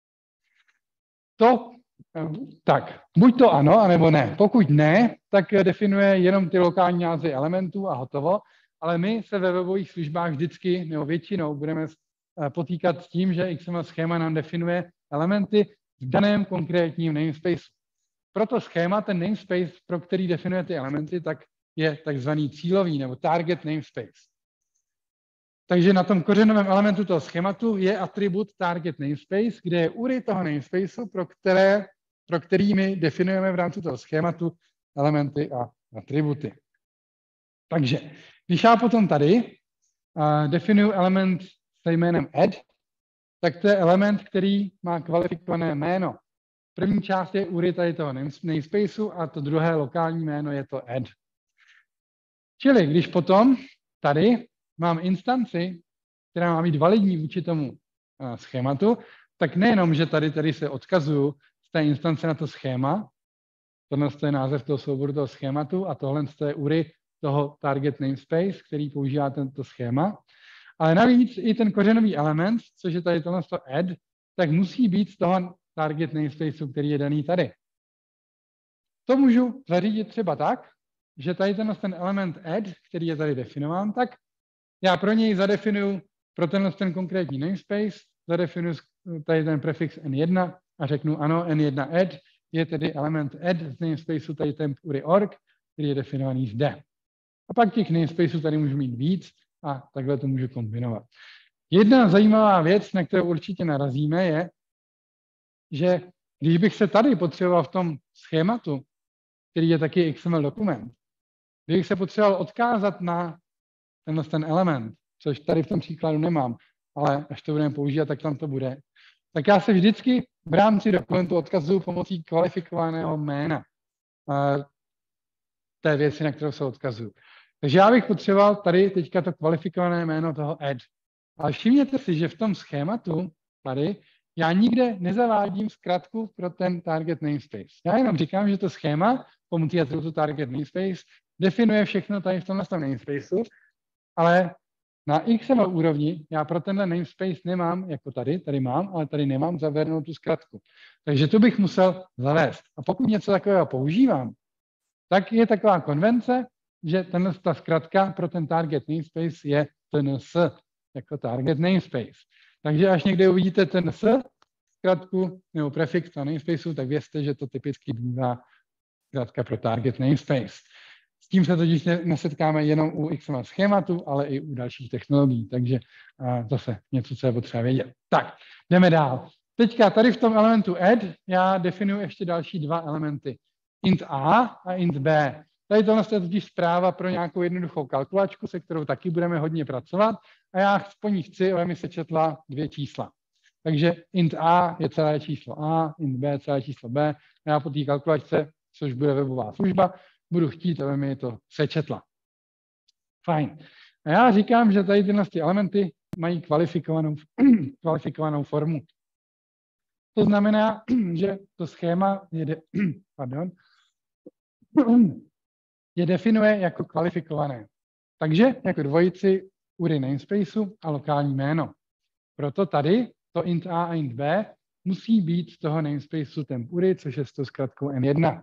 To, tak, buď to ano, anebo ne. Pokud ne, tak definuje jenom ty lokální názvy elementů a hotovo, ale my se ve webových službách vždycky, nebo většinou, budeme potýkat s tím, že X M L schéma nám definuje elementy v daném konkrétním namespaceu. Proto schéma, ten namespace, pro který definuje ty elementy, tak je takzvaný cílový nebo target namespace. Takže na tom kořenovém elementu toho schématu je atribut target namespace, kde je U R I toho namespaceu, pro, které, pro který my definujeme v rámci toho schématu elementy a atributy. Takže když já potom tady uh, definuji element se jménem add, tak to je element, který má kvalifikované jméno. První část je U R I tady toho namespaceu a to druhé lokální jméno je to add. Čili když potom tady mám instanci, která má být validní vůči tomu uh, schématu, tak nejenom, že tady, tady se odkazuju z té instance na to schéma, tohle je název toho souboru toho schématu a tohle je U R I toho target namespace, který používá tento schéma, ale navíc i ten kořenový element, což je tady tohle add, tak musí být z toho target namespaceu, který je daný tady. To můžu zařídit třeba tak, že tady ten, ten element add, který je tady definován, tak já pro něj zadefinuju, pro tenhle ten konkrétní namespace, zadefinuju tady ten prefix N jedna a řeknu ano, N jedna add je tedy element add z namespaceu tady temp U R I org, který je definovaný zde. A pak těch namespaceů tady můžu mít víc a takhle to můžu kombinovat. Jedna zajímavá věc, na kterou určitě narazíme, je, že když bych se tady potřeboval v tom schématu, který je taky X M L dokument, kdybych se potřeboval odkázat na tenhle ten element, což tady v tom příkladu nemám, ale až to budeme používat, tak tam to bude, tak já se vždycky v rámci dokumentu odkazuju pomocí kvalifikovaného jména té věci, na kterou se odkazuju. Takže já bych potřeboval tady teďka to kvalifikované jméno toho add. Ale všimněte si, že v tom schématu tady já nikde nezavádím zkratku pro ten target namespace. Já jenom říkám, že to schéma pomocí atributu target namespace definuje všechno tady v tomhle namespaceu, ale na X M L úrovni já pro tenhle namespace nemám, jako tady, tady mám, ale tady nemám zavedenou tu zkratku. Takže tu bych musel zavést. A pokud něco takového používám, tak je taková konvence, že tenhle ta zkratka pro ten target namespace je T N S, jako target namespace. Takže až někde uvidíte ten S, zkratku nebo prefix na namespaceu, tak vězte, že to typicky bývá zkratka pro target namespace. S tím se totiž nesetkáme jenom u X M L schématu, ale i u dalších technologií, takže uh, zase něco, co je potřeba vědět. Tak, jdeme dál. Teďka tady v tom elementu add já definuji ještě další dva elementy. Int A a int B. Tady tohle je totiž zpráva pro nějakou jednoduchou kalkulačku, se kterou taky budeme hodně pracovat a já po ní chci, aby mi sečetla dvě čísla. Takže int A je celé číslo A, int B celé číslo B a já po té kalkulačce, což bude webová služba, budu chtít, aby mi to sečetla. Fajn. A já říkám, že tady tyhle elementy mají kvalifikovanou, kvalifikovanou formu. To znamená, že to schéma je, de, pardon, je definuje jako kvalifikované. Takže jako dvojici ury namespaceu a lokální jméno. Proto tady to int A a int B musí být z toho namespaceu temp ury, což je s tou zkratkou N jedna.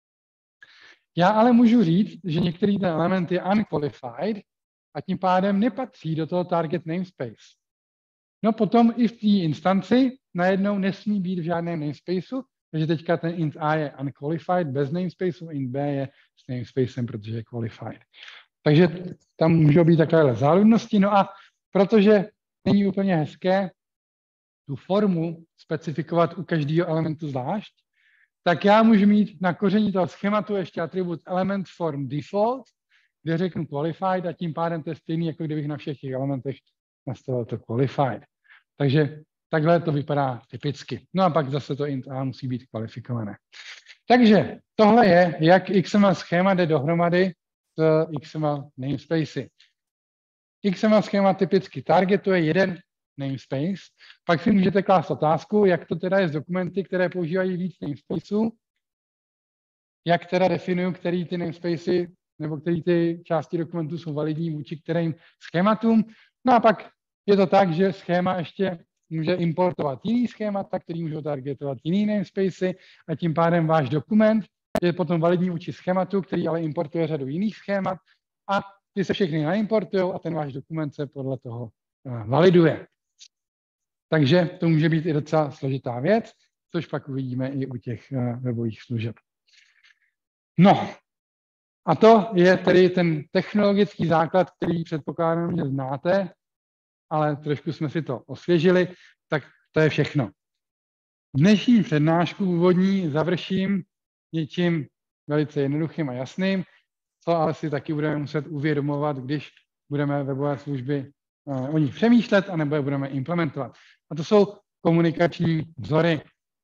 Já ale můžu říct, že některý ten element je unqualified a tím pádem nepatří do toho target namespace. No potom i v té instanci najednou nesmí být v žádném namespaceu, takže teďka ten int A je unqualified bez namespaceu, int B je s namespacem, protože je qualified. Takže tam můžou být takové záludnosti. No a protože není úplně hezké tu formu specifikovat u každého elementu zvlášť, tak já můžu mít na koření toho schématu ještě atribut element form default, kde řeknu qualified a tím pádem to je stejný, jako kdybych na všech těch elementech nastavil to qualified. Takže takhle to vypadá typicky. No a pak zase to int A musí být kvalifikované. Takže tohle je, jak X M L schéma jde dohromady s X M L namespacey. X M L schéma typicky targetuje jeden namespace, pak si můžete klást otázku, jak to teda je s dokumenty, které používají víc namespaceů, jak teda definuju, který ty namespacey nebo který ty části dokumentů jsou validní vůči kterým schématům. No a pak je to tak, že schéma ještě může importovat jiný schémata, který můžou targetovat jiný namespacey a tím pádem váš dokument je potom validní vůči schématu, který ale importuje řadu jiných schémat a ty se všechny naimportují a ten váš dokument se podle toho validuje. Takže to může být i docela složitá věc, což pak uvidíme i u těch webových služeb. No, a to je tedy ten technologický základ, který předpokládám, že znáte, ale trošku jsme si to osvěžili, tak to je všechno. Dnešní přednášku úvodní završím něčím velice jednoduchým a jasným, co ale si taky budeme muset uvědomovat, když budeme webové služby o nich přemýšlet, anebo je budeme implementovat. A to jsou komunikační vzory.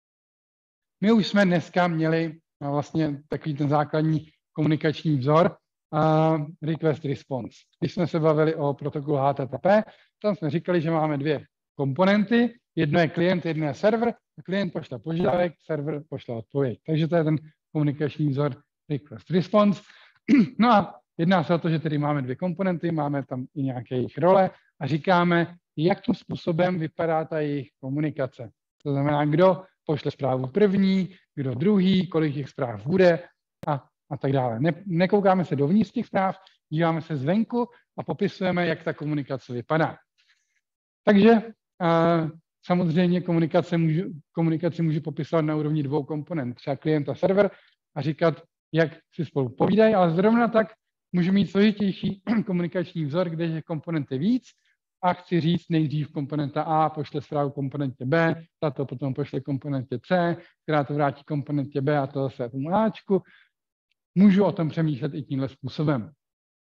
My už jsme dneska měli vlastně takový ten základní komunikační vzor uh, request response. Když jsme se bavili o protokolu H T T P, tam jsme říkali, že máme dvě komponenty. Jedno je klient, jedno je server. Klient pošle požadavek, server pošle odpověď. Takže to je ten komunikační vzor request response. No a jedná se o to, že tedy máme dvě komponenty, máme tam i nějaké jejich role a říkáme, jakým způsobem vypadá ta jejich komunikace. To znamená, kdo pošle zprávu první, kdo druhý, kolik těch zpráv bude a, a tak dále. Ne, nekoukáme se dovnitř těch zpráv, díváme se zvenku a popisujeme, jak ta komunikace vypadá. Takže uh, samozřejmě komunikace můžu, komunikaci můžu popisovat na úrovni dvou komponent, třeba klient a server a říkat, jak si spolu povídají, ale zrovna tak můžu mít složitější komunikační vzor, kde je komponenty víc a chci říct nejdřív komponenta A pošle zprávu komponentě B, ta to potom pošle komponentě C, která to vrátí komponentě B a to zase tomu Ačku. Můžu o tom přemýšlet i tímhle způsobem.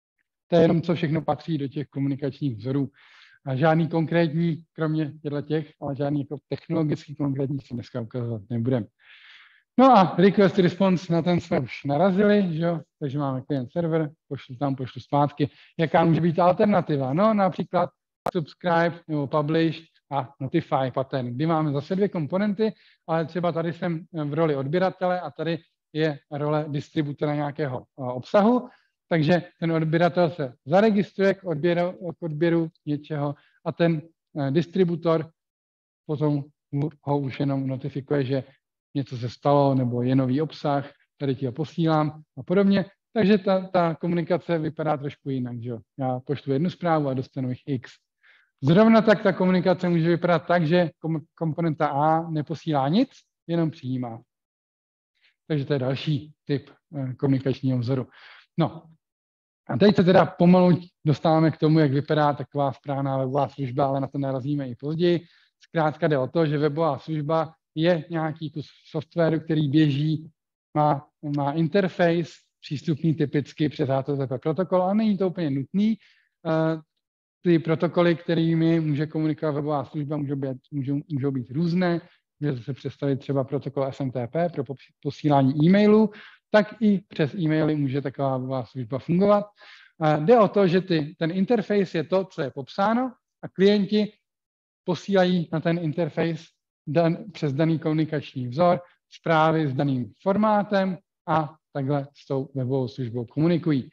To je jenom, co všechno patří do těch komunikačních vzorů. A žádný konkrétní, kromě těchto těch, ale žádný jako technologický konkrétní si dneska ukazovat nebudeme. No a request response, na ten jsme už narazili, že jo? Takže máme client server, pošlu tam, pošlu zpátky. Jaká může být alternativa? No například subscribe nebo publish a notify pattern, kdy máme zase dvě komponenty, ale třeba tady jsem v roli odběratele a tady je role distributora nějakého obsahu, takže ten odběratel se zaregistruje k odběru, k odběru něčeho a ten distributor potom ho už jenom notifikuje, že něco se stalo, nebo je nový obsah, tady ti ho posílám a podobně. Takže ta, ta komunikace vypadá trošku jinak, že jo. Já pošlu jednu zprávu a dostanu jich X. Zrovna tak ta komunikace může vypadat tak, že komponenta A neposílá nic, jenom přijímá. Takže to je další typ komunikačního vzoru. No a teď se teda pomalu dostáváme k tomu, jak vypadá taková správná webová služba, ale na to narazíme i později. Zkrátka jde o to, že webová služba je nějaký kus softwaru, který běží, má, má interface, přístupný typicky přes H T T P protokol, ale není to úplně nutný. Uh, ty protokoly, kterými může komunikovat webová služba, můžou být, můžou, můžou být různé. Můžete se představit třeba protokol S M T P pro posílání e-mailů, tak i přes e-maily může taková webová služba fungovat. Uh, jde o to, že ty, ten interface je to, co je popsáno a klienti posílají na ten interface Dan, přes daný komunikační vzor, zprávy s daným formátem a takhle s tou webovou službou komunikují.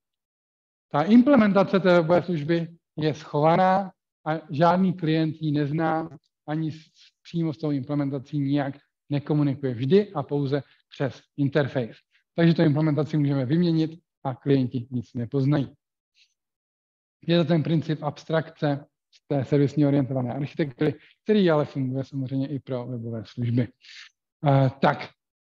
Ta implementace té webové služby je schovaná a žádný klient ji nezná, ani s, přímo s tou implementací nijak nekomunikuje. Vždy a pouze přes interface. Takže tu implementaci můžeme vyměnit a klienti nic nepoznají. Je to ten princip abstrakce z té servisně orientované architektury, který ale funguje samozřejmě i pro webové služby. Uh, tak,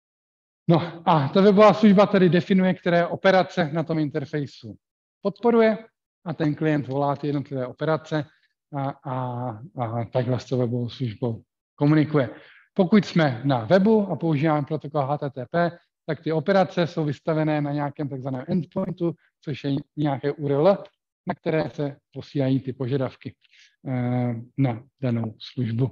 no a ta webová služba tedy definuje, které operace na tom interfejsu podporuje a ten klient volá ty jednotlivé operace a, a, a takhle s tou webovou službou komunikuje. Pokud jsme na webu a používáme protokol H T T P, tak ty operace jsou vystavené na nějakém takzvaném endpointu, což je nějaké U R L, na které se posílají ty požadavky na danou službu.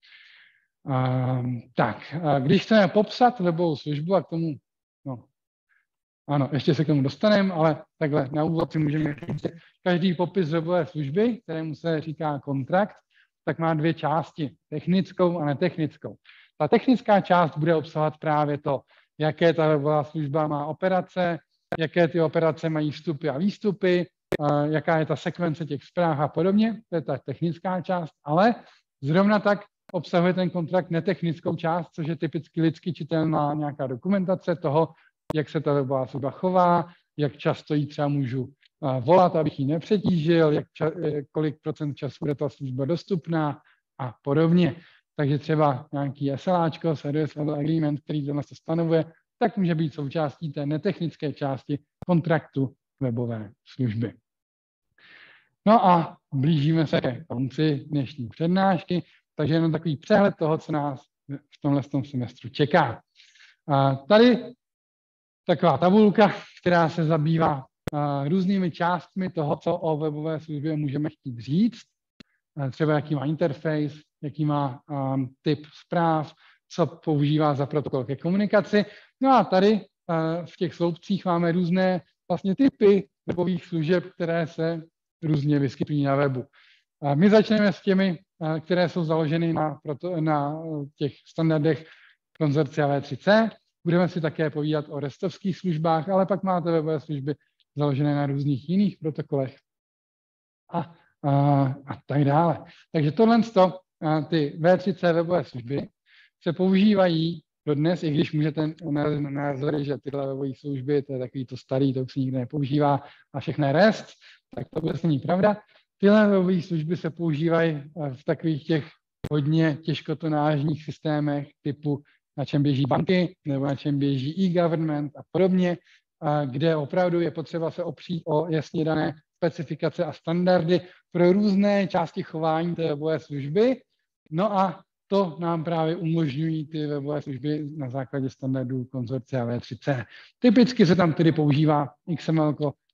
Tak, když chceme popsat webovou službu a k tomu, no, ano, ještě se k tomu dostaneme, ale takhle na úvod si můžeme říct, že každý popis webové služby, kterému se říká kontrakt, tak má dvě části, technickou a netechnickou. Ta technická část bude obsahovat právě to, jaké ta webová služba má operace, jaké ty operace mají vstupy a výstupy, jaká je ta sekvence těch zpráv a podobně, to je ta technická část, ale zrovna tak obsahuje ten kontrakt netechnickou část, což je typicky lidsky čitelná nějaká dokumentace toho, jak se ta webová služba chová, jak často jí třeba můžu volat, abych ji nepřetížil, jak ča- kolik procent času bude ta služba dostupná a podobně. Takže třeba nějaký SLAčko, Service Level Agreement, který to stanovuje, tak může být součástí té netechnické části kontraktu webové služby. No a blížíme se ke konci dnešní přednášky, takže jenom takový přehled toho, co nás v tomhle semestru čeká. A tady taková tabulka, která se zabývá různými částmi toho, co o webové službě můžeme chtít říct. Třeba jaký má interface, jaký má um, typ zpráv, co používá za protokol ke komunikaci. No a tady uh, v těch sloupcích máme různé vlastně typy webových služeb, které se různě vyskytují na webu. Uh, my začneme s těmi, uh, které jsou založeny na, proto, na těch standardech konzorcia V tři C. Budeme si také povídat o restovských službách, ale pak máte webové služby založené na různých jiných protokolech a, a, a tak dále. Takže tohle, ty V tři C webové služby se používají dodnes, i když můžete názory, že tyhle webové služby, to je takový to starý, to už se nikdy nepoužívá a všechno je REST, tak to vůbec není pravda. Tyhle webové služby se používají v takových těch hodně těžkotonážních systémech typu, na čem běží banky, nebo na čem běží e-government a podobně, kde opravdu je potřeba se opřít o jasně dané specifikace a standardy pro různé části chování té webové služby. No a to nám právě umožňují ty webové služby na základě standardů konzorcia V tři C. Typicky se tam tedy používá X M L,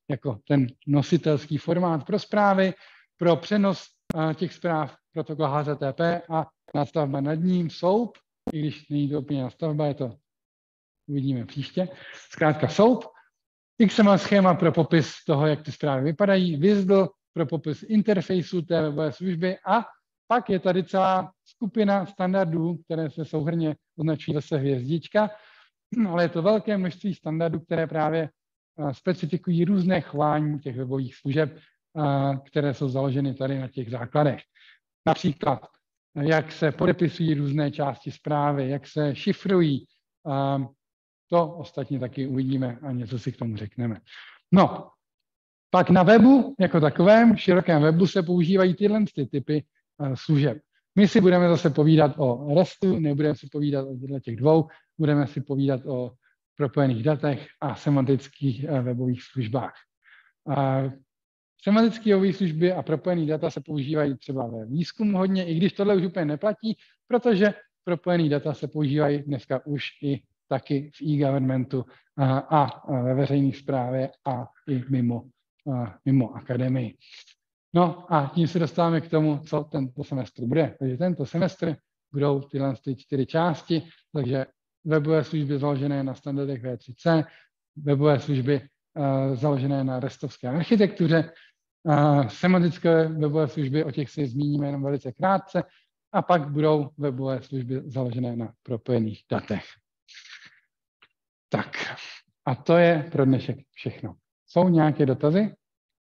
jako ten nositelský formát pro zprávy, pro přenos těch zpráv protokol H T T P a nastavba nad ním SOAP, i když není to úplně nastavba, je to, uvidíme příště, zkrátka SOAP, X M L schéma pro popis toho, jak ty zprávy vypadají, W S D L pro popis interfejsu té webové služby a pak je tady celá skupina standardů, které se souhrnně označují zase hvězdička, ale je to velké množství standardů, které právě specifikují různé chování těch webových služeb, které jsou založeny tady na těch základech. Například, jak se podepisují různé části zprávy, jak se šifrují, to ostatně taky uvidíme a něco si k tomu řekneme. No, pak na webu, jako takovém, širokém webu se používají tyhle ty typy služeb. My si budeme zase povídat o RESTu, nebudeme si povídat o těch dvou, budeme si povídat o propojených datech a semantických webových službách. Semantické webové služby a propojené data se používají třeba ve výzkumu hodně, i když tohle už úplně neplatí, protože propojené data se používají dneska už i taky v e-governmentu a, a ve veřejné správě a i mimo, a, mimo akademii. No a tím se dostáváme k tomu, co tento semestr bude. Takže tento semestr budou tyhle ty čtyři části, takže webové služby založené na standardech V tři C, webové služby uh, založené na restovské architektuře, uh, semantické webové služby, o těch si zmíníme jenom velice krátce, a pak budou webové služby založené na propojených datech. Tak, a to je pro dnešek všechno. Jsou nějaké dotazy?